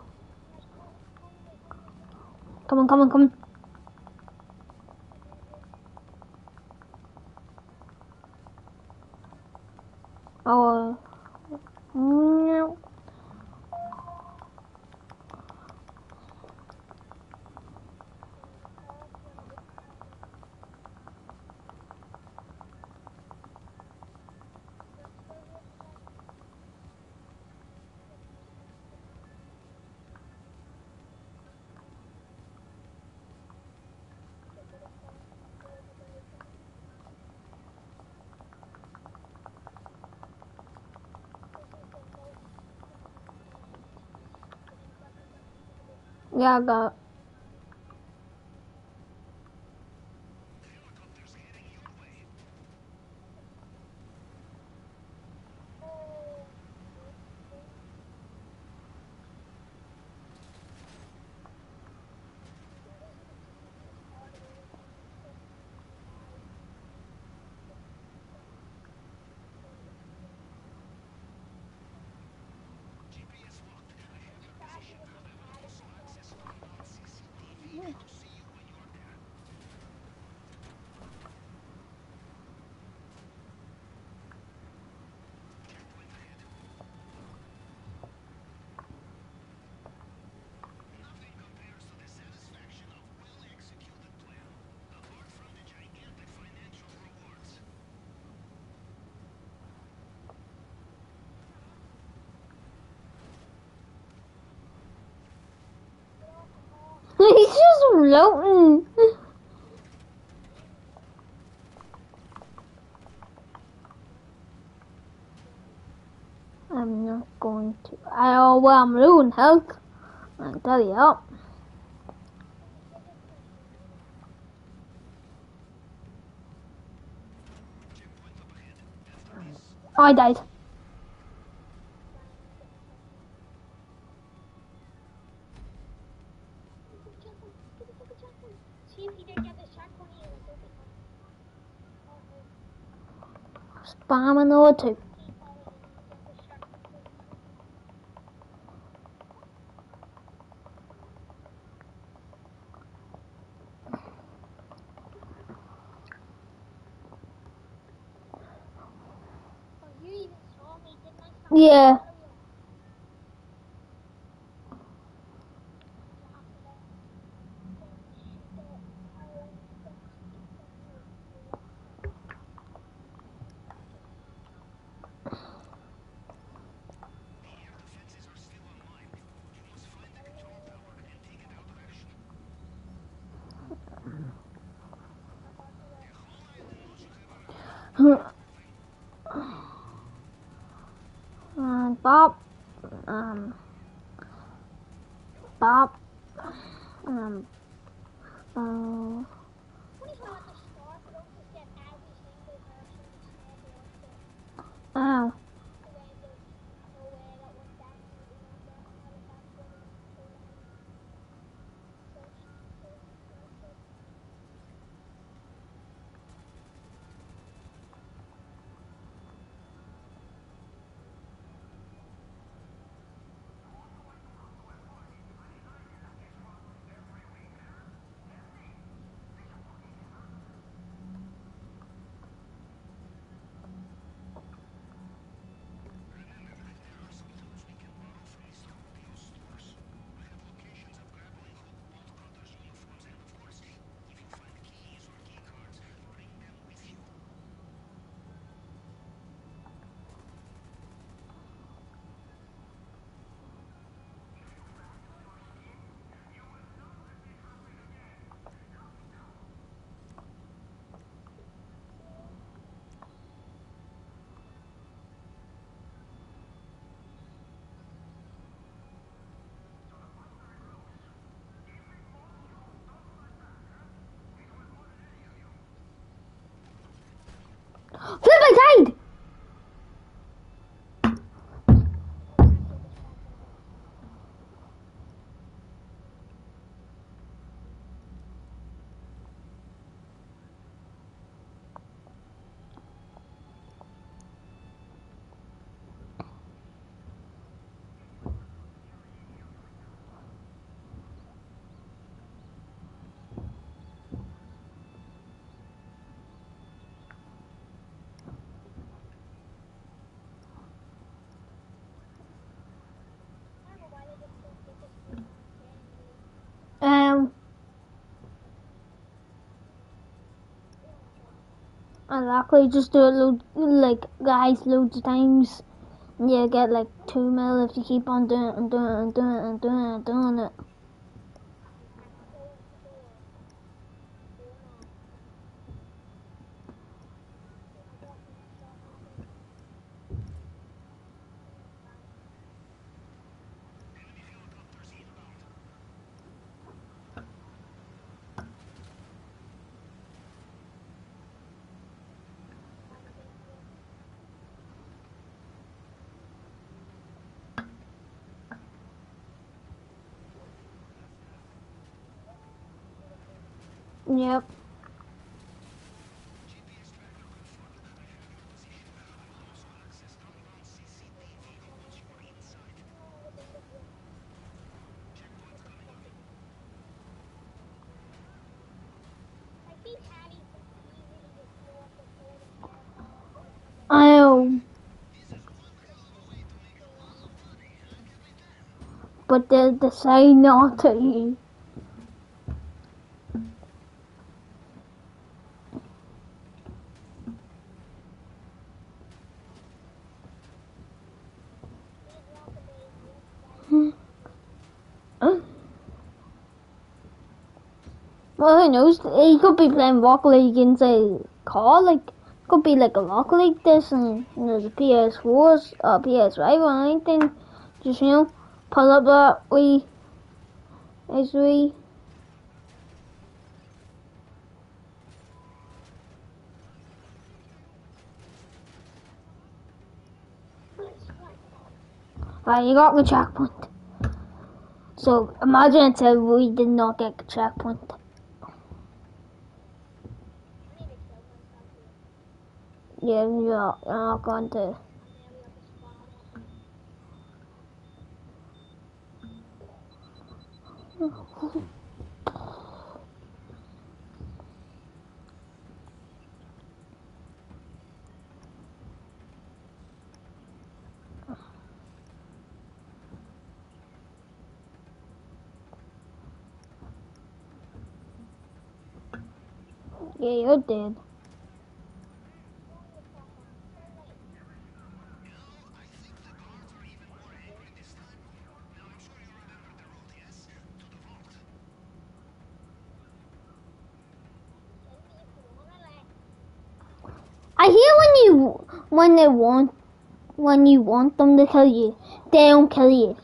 Come on, come on, come on. Oh, no. Yeah, I got it. He's just floating. I'm not going to. I oh well, I'm losing health. I can tell you that. I died. Spam another two. Yeah. And Bob, um, Bob, um, uh, oh, flip, I died. Um, I luckily just do it load, like guys loads of times. You get like two mil if you keep on doing it and doing it and doing it and doing it and doing it. Yep. Oh, but they decide not to. Hmm. Huh? Well, who knows? He could be playing Rocket League in say car, like could be like a Rocket League this, and you know, the P S fours or P S five or anything. Just you know, pull up that we as we. Right, you got the checkpoint. So imagine if we did not get the checkpoint. Yeah, you're, you're not going to. Yeah, you're dead. I hear when you when they want when you want them to kill you, they don't kill you.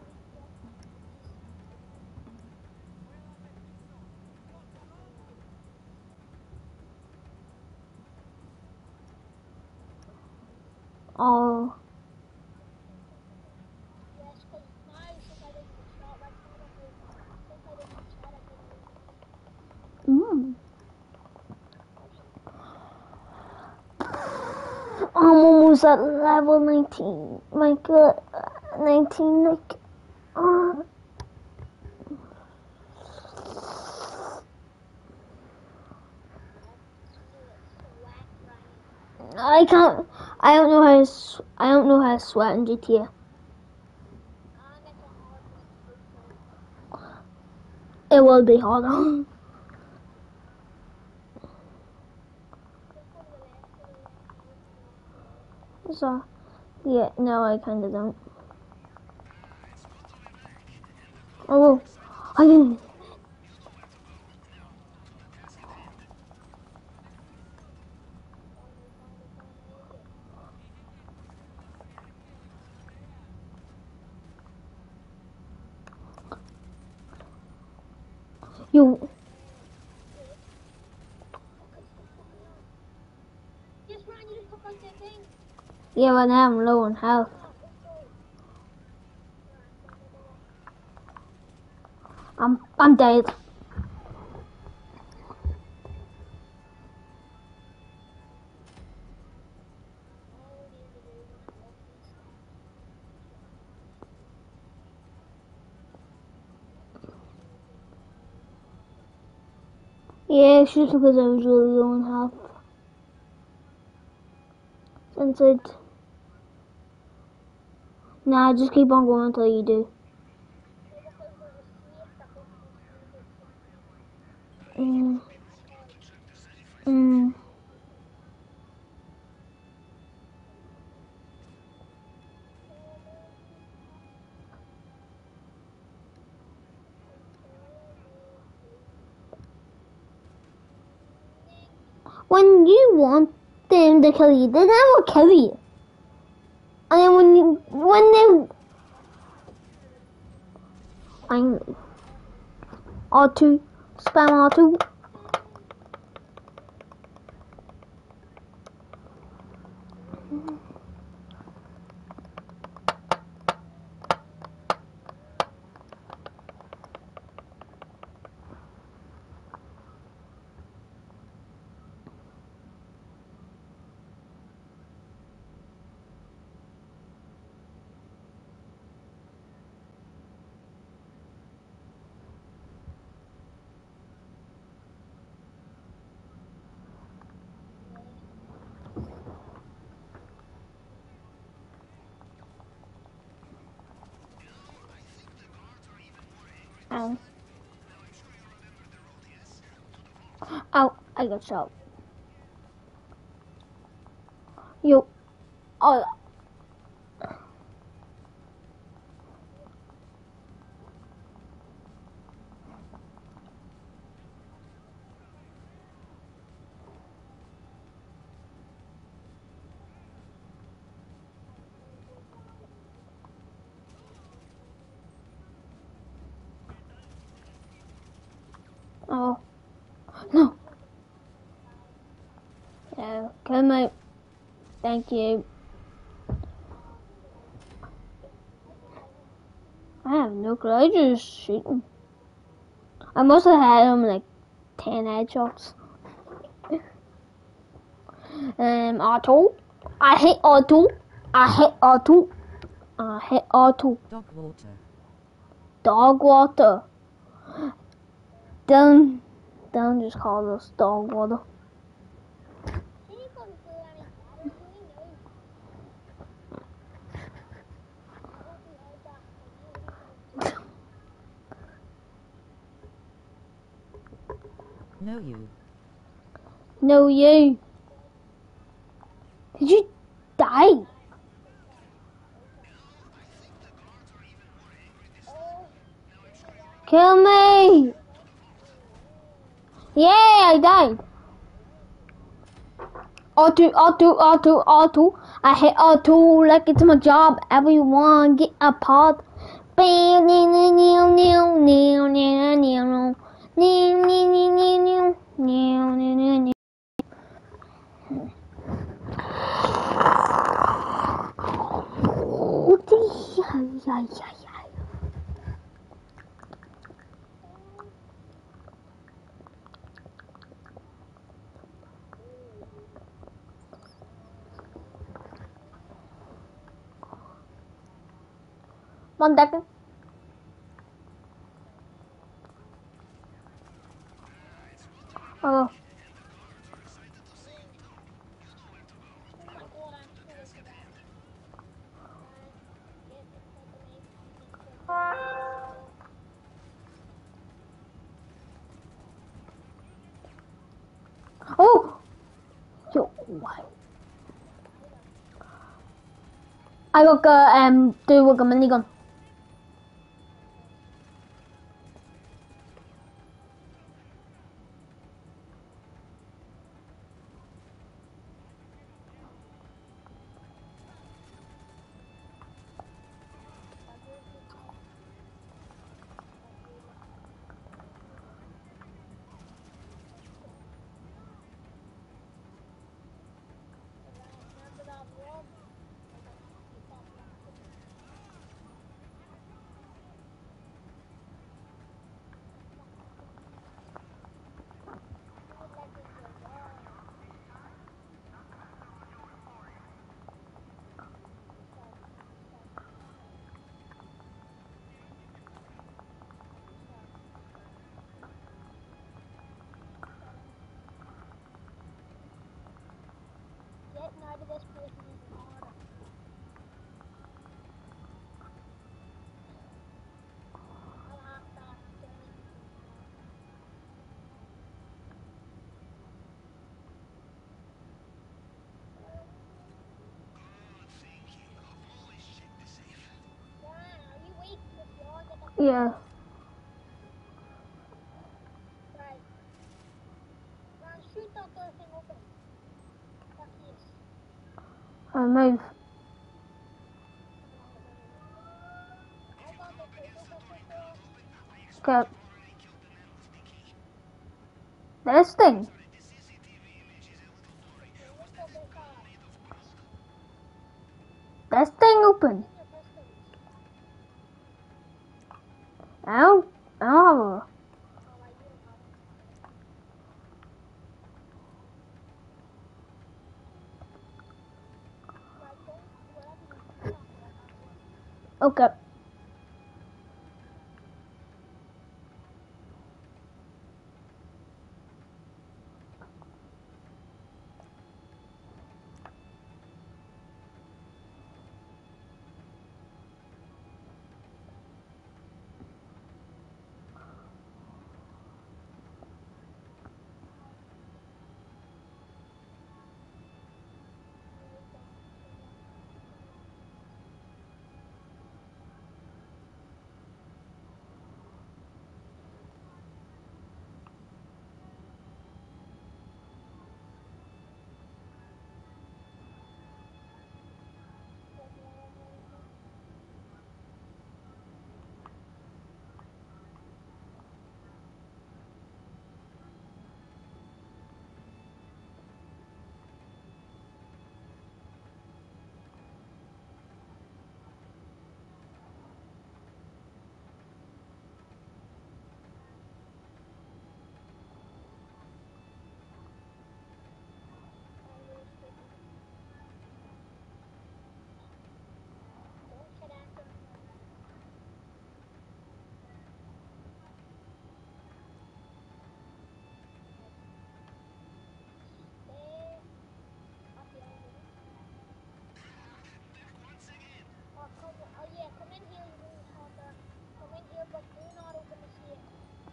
Oh. Mm. I'm almost at level nineteen. My God, nineteen. Like, uh, I can't. I don't know how to. s- I don't know how to sweat in G T A. It will be harder. So, yeah, no, I kind of don't. Oh, I didn't. You. Yeah, but now I'm low on health. I'm. I'm dead. Yeah, it's just because I was really low on health. Since it. Nah, just keep on going until you do. Mm. Mm. When you want them to kill you, they never kill you. And then when you, when they, I'm R two, spam R two. Ow. Ow, I got shot. Yo. Oh. Oh. No. Yeah, come out. Thank you. I have no clue. I just shoot him. I must have had him like ten headshots. Um, auto. I hit auto. I hit auto. I hit auto. Dog water. Dog water. Don't, don't just call us dog water. No you. No, you. Did you die? Kill me! Yeah, I died. Auto, auto, auto, auto. I hit auto like it's my job. Everyone get a pod. Bam, new, new, new, new, new, new, new, new, new, new, new, new, new, new, new. One second. Oh. Oh! Yo, what? I got the um, do with a minigun. Yeah. I move. Okay. This thing. This thing open. I don't, I don't have a... Okay.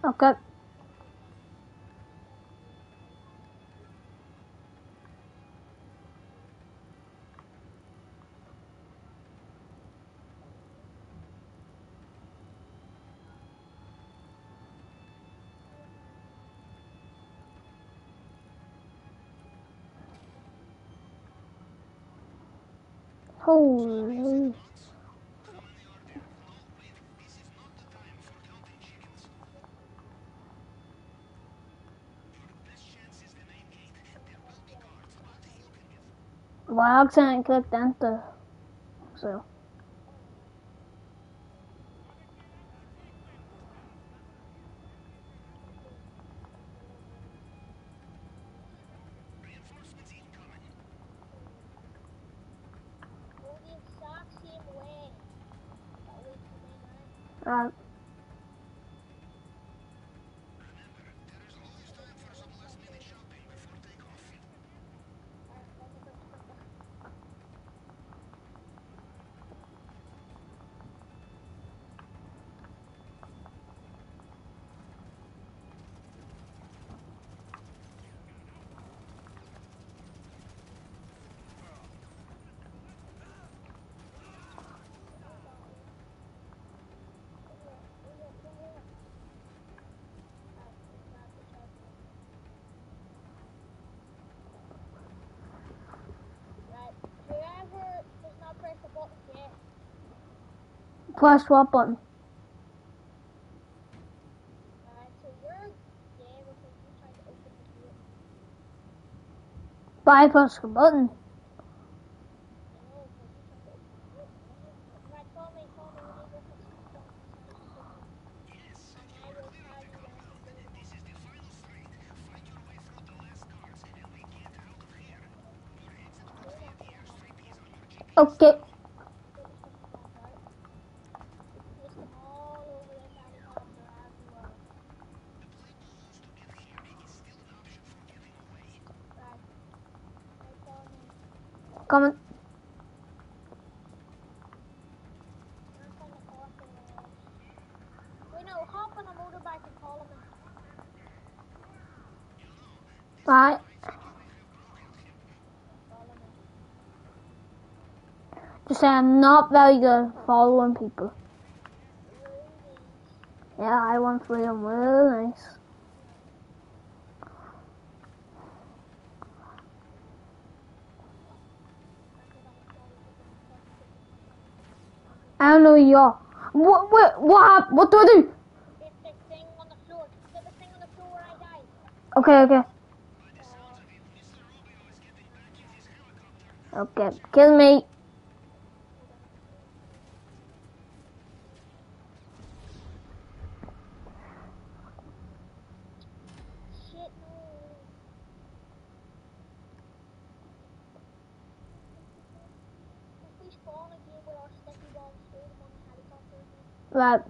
Okay. Holy. Well, I accidentally clicked enter. So. Uh, press what button? But I pressed the button. Okay. Coming. Right. Just say I'm not very good at following people. Yeah, I want freedom. Really nice. I don't know you are. What, what, what happened? What do I do? Okay, okay. Okay, kill me. Right.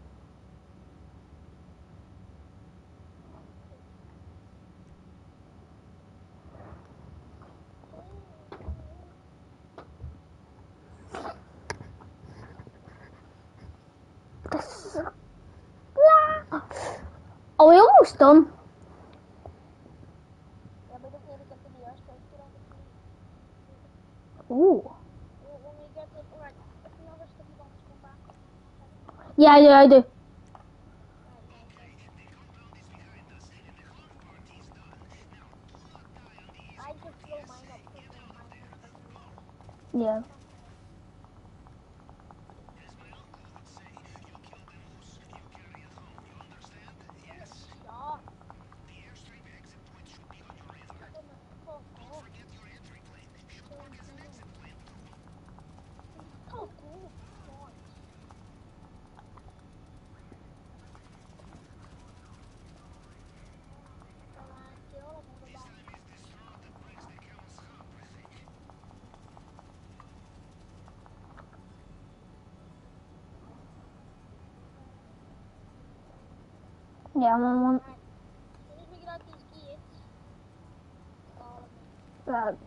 Are we almost done? Ooh. Yeah, yeah, I do. Yeah. Yeah, I'm on one. Right.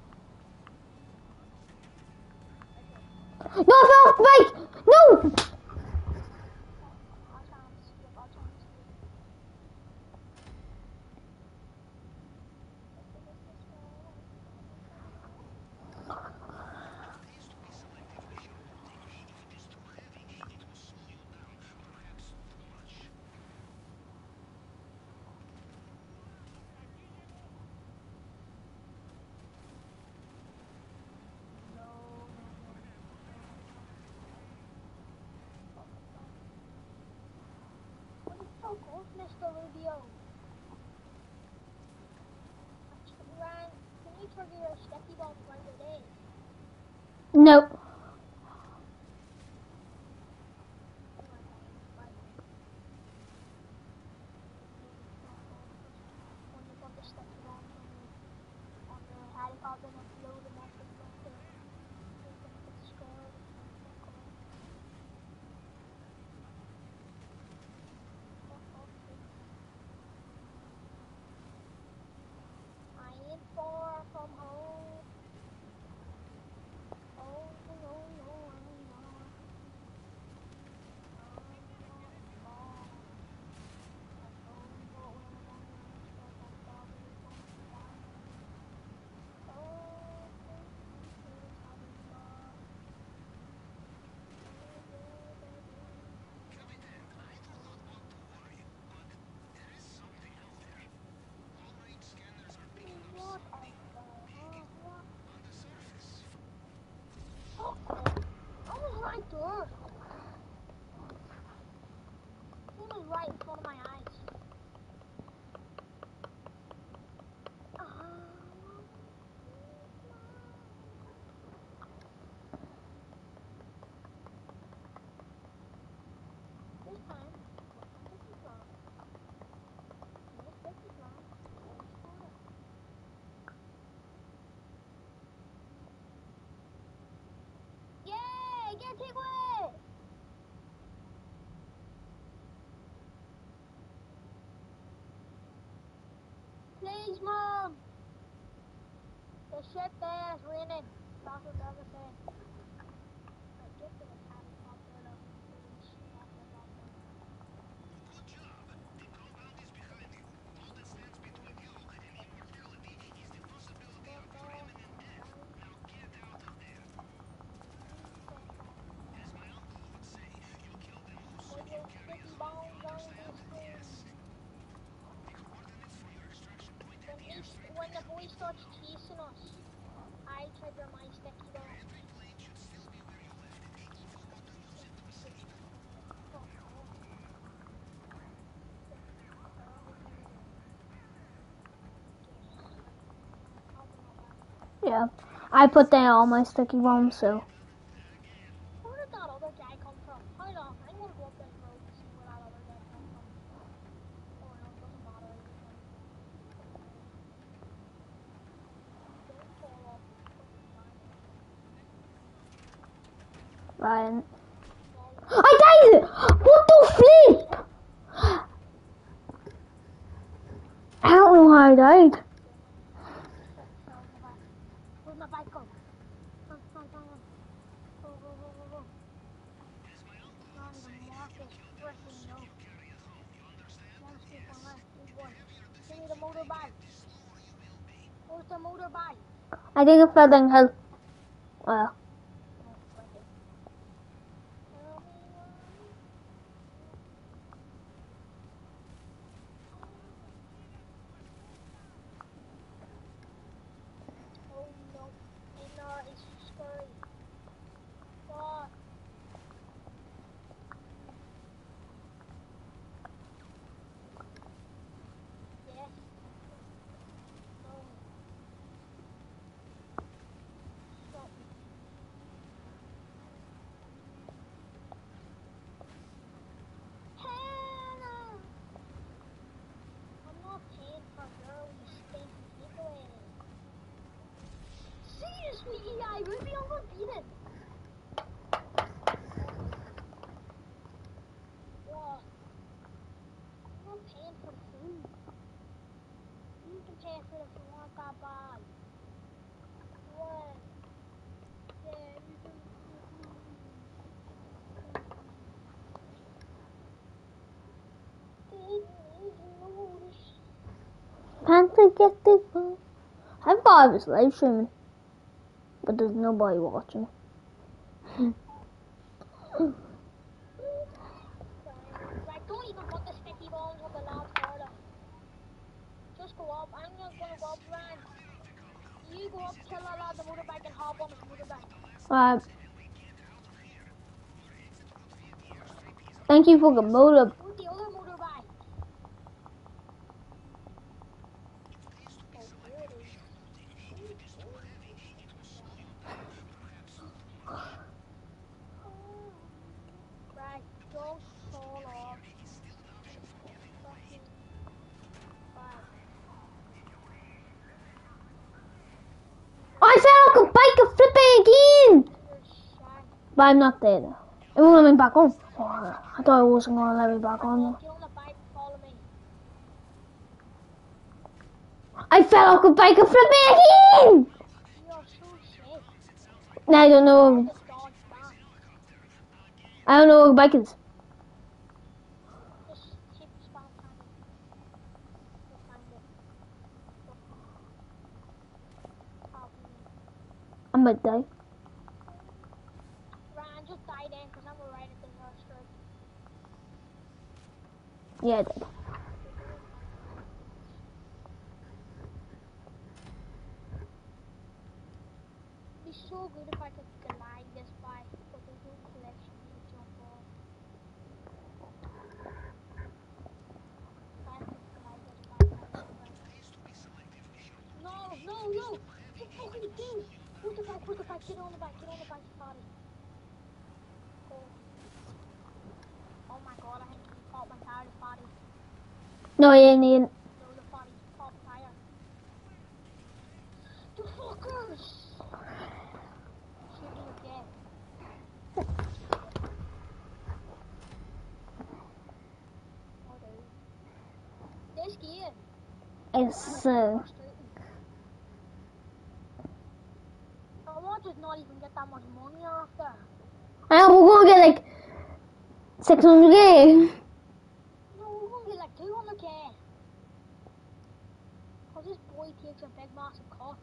No, no, wait! No! Fuck off, Mister Rubio. Ryan, can you trigger your sticky bomb right today? Nope. When you got the sticky bombs on the, on the helicopter and blow them off the front there, you're gonna get scared. I ain't far from home. Oh, no, no, no, I'm not. I'm not far. I don't know where I'm going, so I'm probably going to die. Oh, this is how we start. Oh, yeah, baby. What out there, huh? What? Fuck off. I was right there. He was right in front of my eyes. Ah. This time, this is wrong. This, this is wrong. This time. Yay! Get it away! Please, Mom! The ship there is raining. That's what Dad was saying. Right, get to the helicopter now. Please, helicopter. Put your sticky bombs on the screen. When, he, when the boy starts chasing us, I trigger my sticky bomb. Yeah. I put down all my sticky bombs, so. Where did that other guy come from? Hold on, I'm gonna go up this road and see where that other guy come from. Oh no, it doesn't matter. Don't fall off the fucking line. Ryan. I died! What the flip? I don't know how I died. Where's my bike go? Come, come, come, come. Go, go, go, go, go. Not even Marcus freaking no. One skip, one left, big one. Give me the motorbike. Where's the motorbike? I think I fell down hill. Well. Oh no, and uh, it's scary. Fuck. Yes. No. Stop. Hannah! I'm not paying for girl, you stinky takeaway. Seriously, E I, Ruby, I'm gonna beat it. What? I'm not paying for the food. You can pay for it if you want that bad. What? Yeah, you can. Didn't even notice. Can't forget the phone. I thought I was live streaming. But there's nobody watching. Right, don't even put the sticky bombs on the lad's car though. Just go up. I'm not gonna go up, Ryan. You go up, kill that lad the motorbike and hop on his motorbike. Uh, thank you for the motor. Where's the other motorbike? again! You're shy. But I'm not there though. It won't let me back on. Oh, I thought it wasn't gonna let me back on though. Get on the bike and follow me. I fell off the bike and flipped me again! You're so shit. No, I don't know. Just dodge back. I don't know what the bike is. Just keep spot time. You'll find it. Um, I might die. Ryan, just die then, because I'm right at the nurse strip. Yeah, I did. It'd be so good if I could glide this bike, but there's no collection to jump on. If I could glide this bike, I would glide. No, no, no! What fucking do? Put the bike, put the bike, get on the bike, get on the bike, party. Go. Oh my god, I think you popped my tire, the party. No, I ain't even. No, the party popped tire. The fuckers! Should you again? Oh, dude. This game. It's uh. I want to not even get that much money after. I know we're gonna get like six hundred K. No, we're gonna get like two hundred K. Cause this boy takes a big massive cut.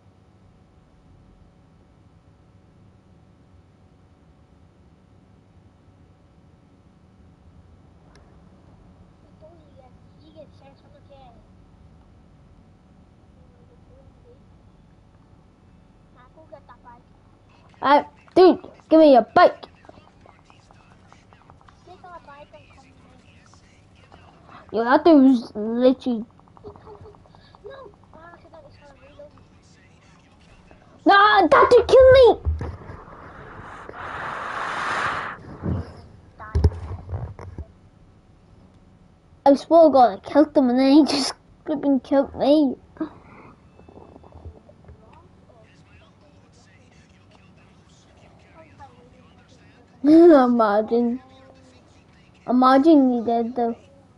He told you get, he gets six hundred K. Nah, go get that bike. Alright, dude, give me your bike. Get that bike and come with me. Yo, that dude was literally. No! I accidentally started reloading. No, that dude killed me. I swear to God, I killed him and then he just flipping killed me. Imagine. Imagine you did though.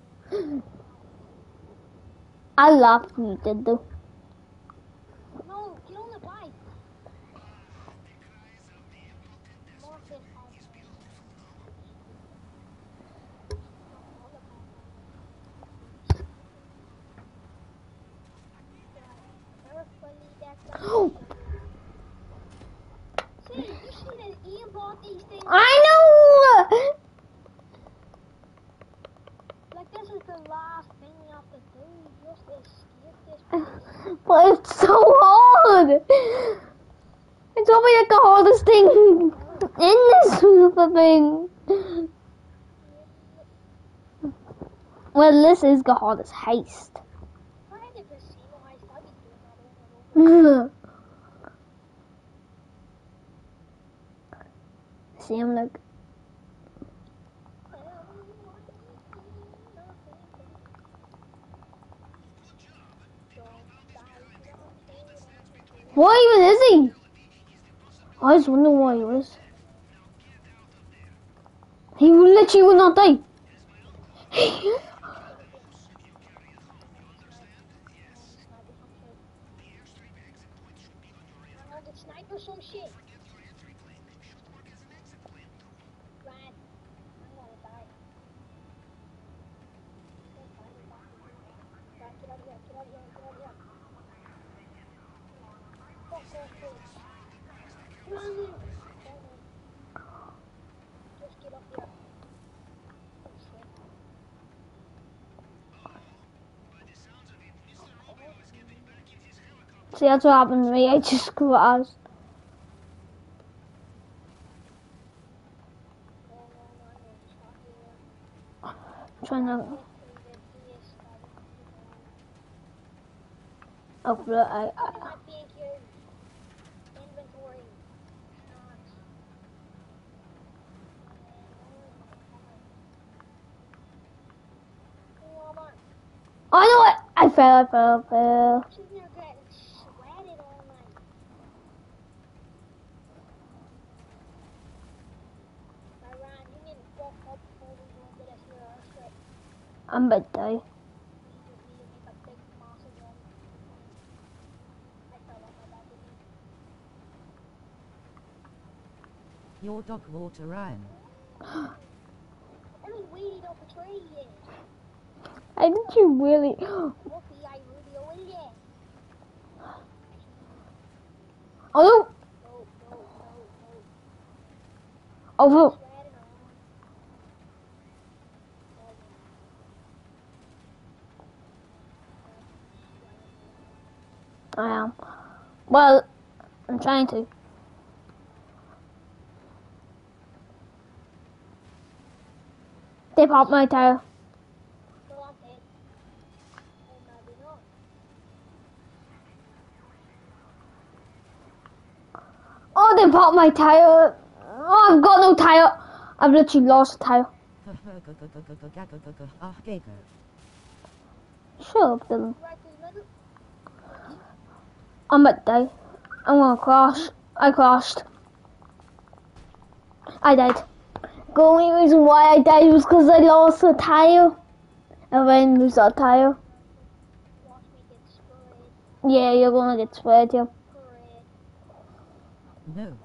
I laughed when you did though. No, get on the bike. Marcus, see, you see that Ian bought these things? I know! Like, this is the last thing you have to do. Just escape this place. But it's so hard! It's probably like the hardest thing in this super thing. Well, this is the hardest heist. If I had a casino heist, I'd be doing that over and over. See, I'm like, what even is he? I just wonder why he was. He literally would not die. I'll get sniped or some shit. Ryan, I'm gonna die. Ryan, get out of here, get out of here, get out of here. Fuck off, bitch. Ryan, just get up here. Oh, shit. See, that's what happened to me. I just crashed. Trying to. Oh, but I. I Thank you. Inventory. I know it. I fell. I fell. I fell. I'm about to die. Your dog water, Ryan. I was waiting up a tree yet. How did you really? Lucky I really waited. Oh no! No, no, no, no. Oh no! Sweating on. I am. Well, I'm trying to. They popped my tire. Go on, Ted. Oh, maybe not. Oh, they popped my tire. Oh, I've got no tire. I've literally lost a tire. Ah, Gago. Shut up, Dylan. Right through the middle. I'm about to die. I'm gonna crash. I crashed. I died. The only reason why I died was because I lost a tire. And when I lose that tire, Watch me get sprayed. yeah, you're gonna get sprayed, yeah. Parade. No.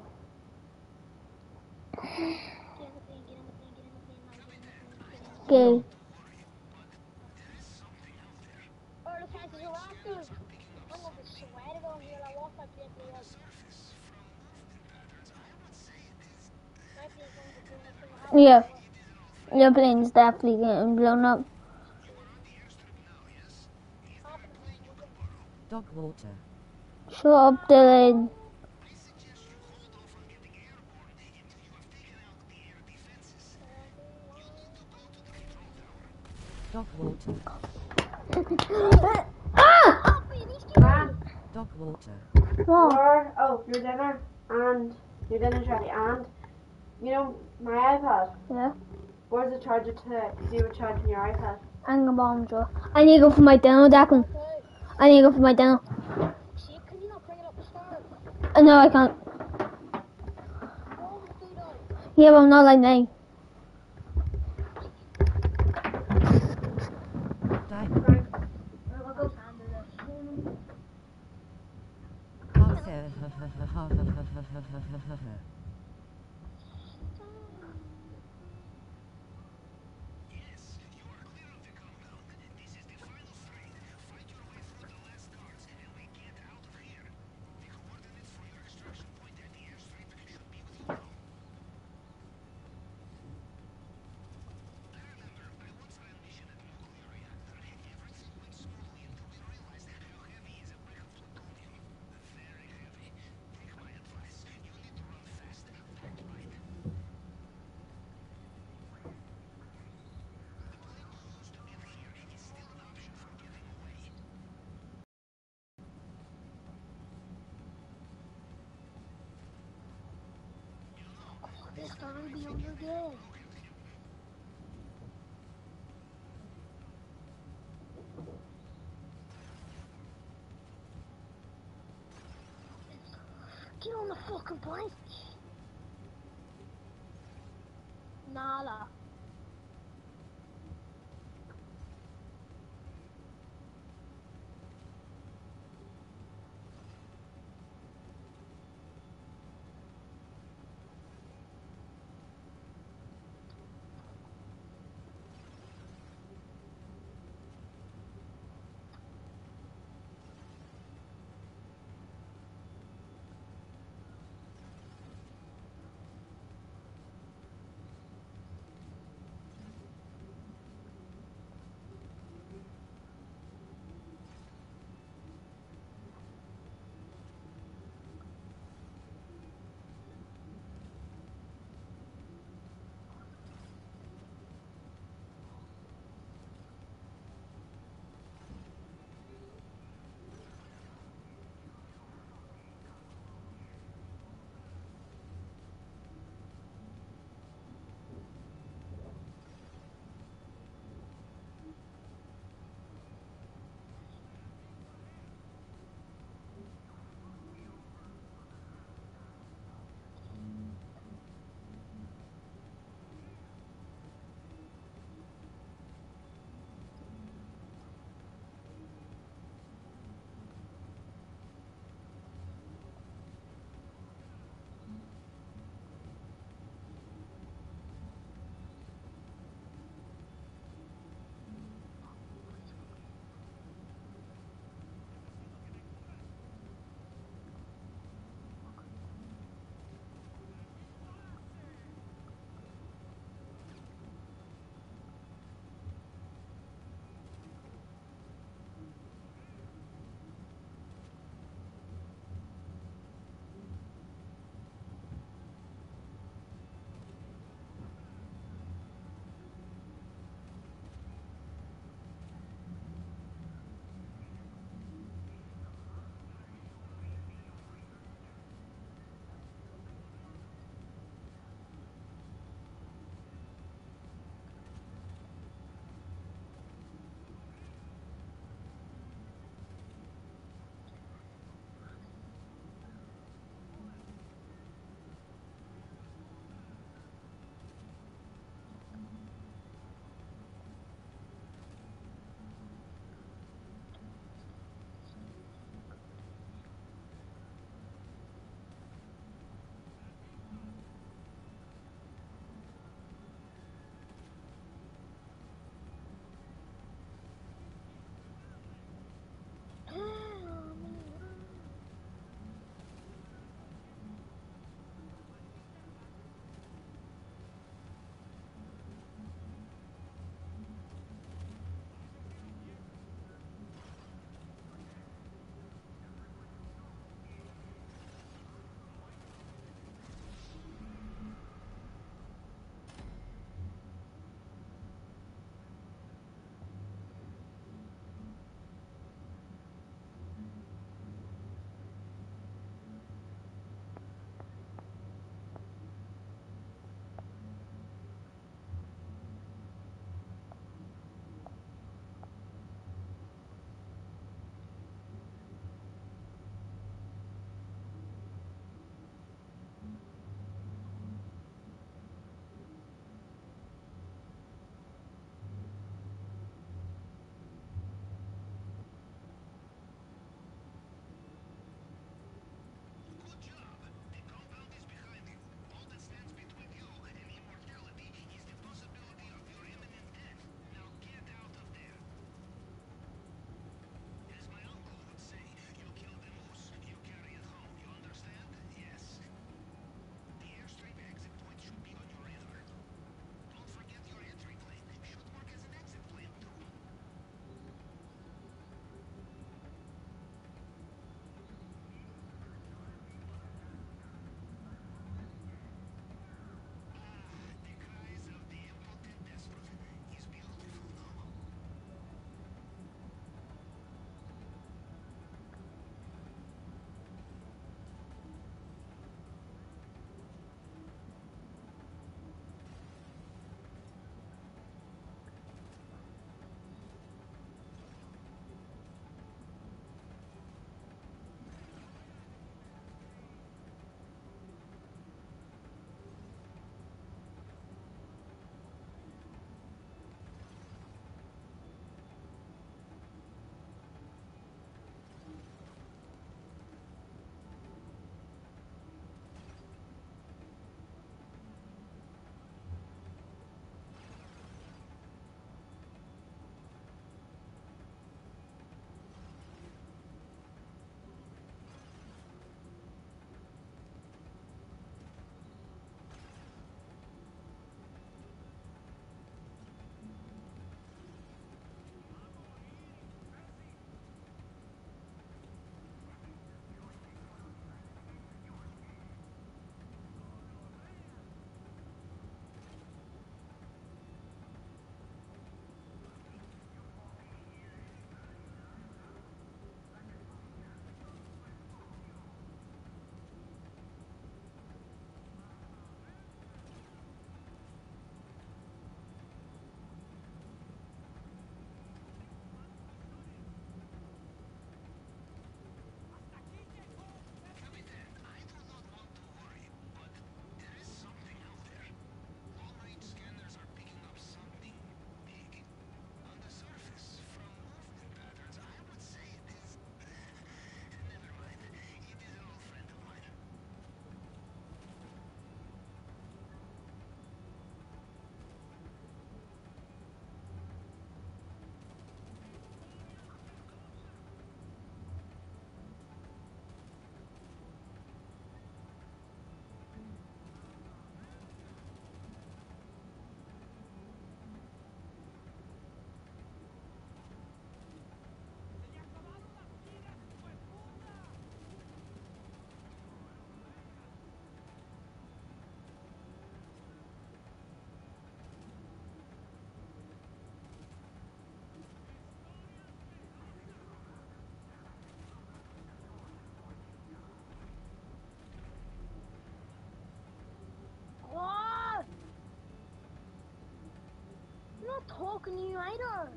Get in the plane, get in the plane, get in the plane, now get in the plane, get in the plane. Okay. Oh, the chances are raptors. I'm gonna be sweating on here. I walk like that way up. My plane's going to blow up in the house. Yeah. Your plane's definitely getting blown up. Dog water. Shut up, Dylan. Dog water. Ah! Dog water. Oh. Or, oh, your dinner, and your dinner's ready, and, you know, my iPad, Yeah. where's the charger to do with charging your iPad? Anger bomb drawer. I need to go for my dinner, Declan. I need to go for my dinner. See, can you not bring it up the stairs? Uh, no, I can't. Go do that. Yeah, but I'm not like nine. Diamond. I'll go handle this. This guy will be on your game. Get on the fucking bike. Nala. not talking to you either.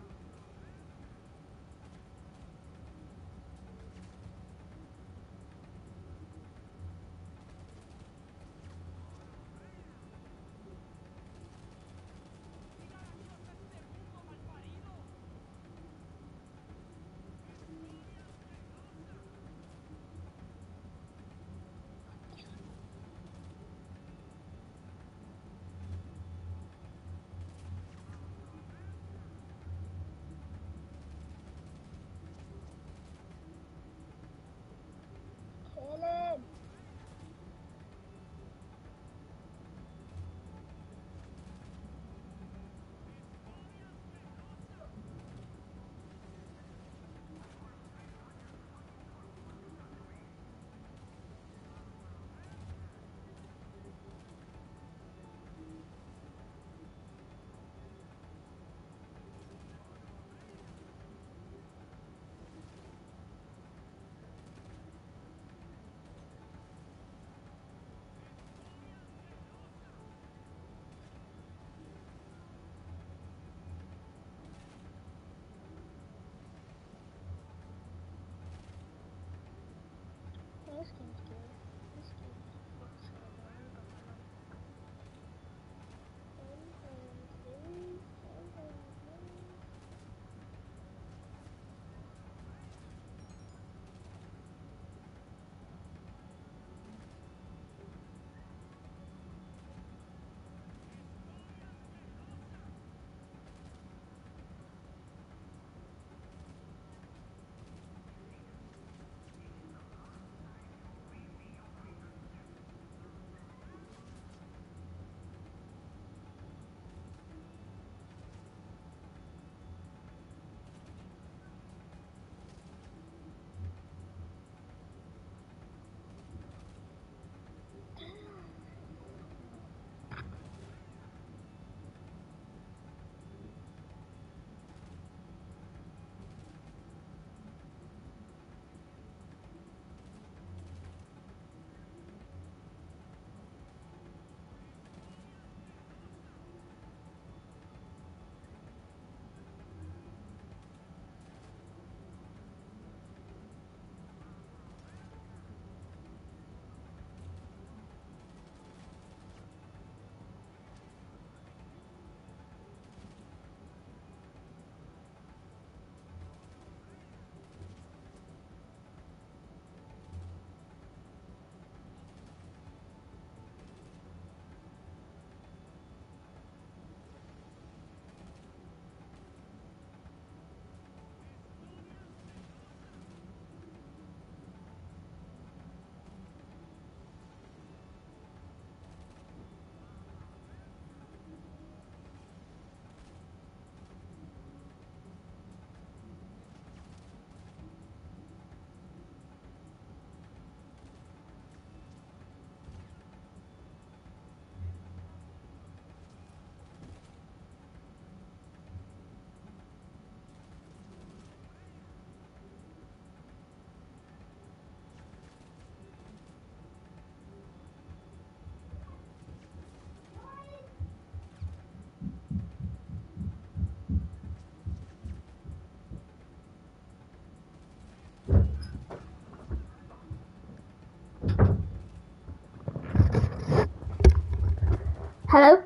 Caleb. This game's good. This game looks so long, but I don't. Hello?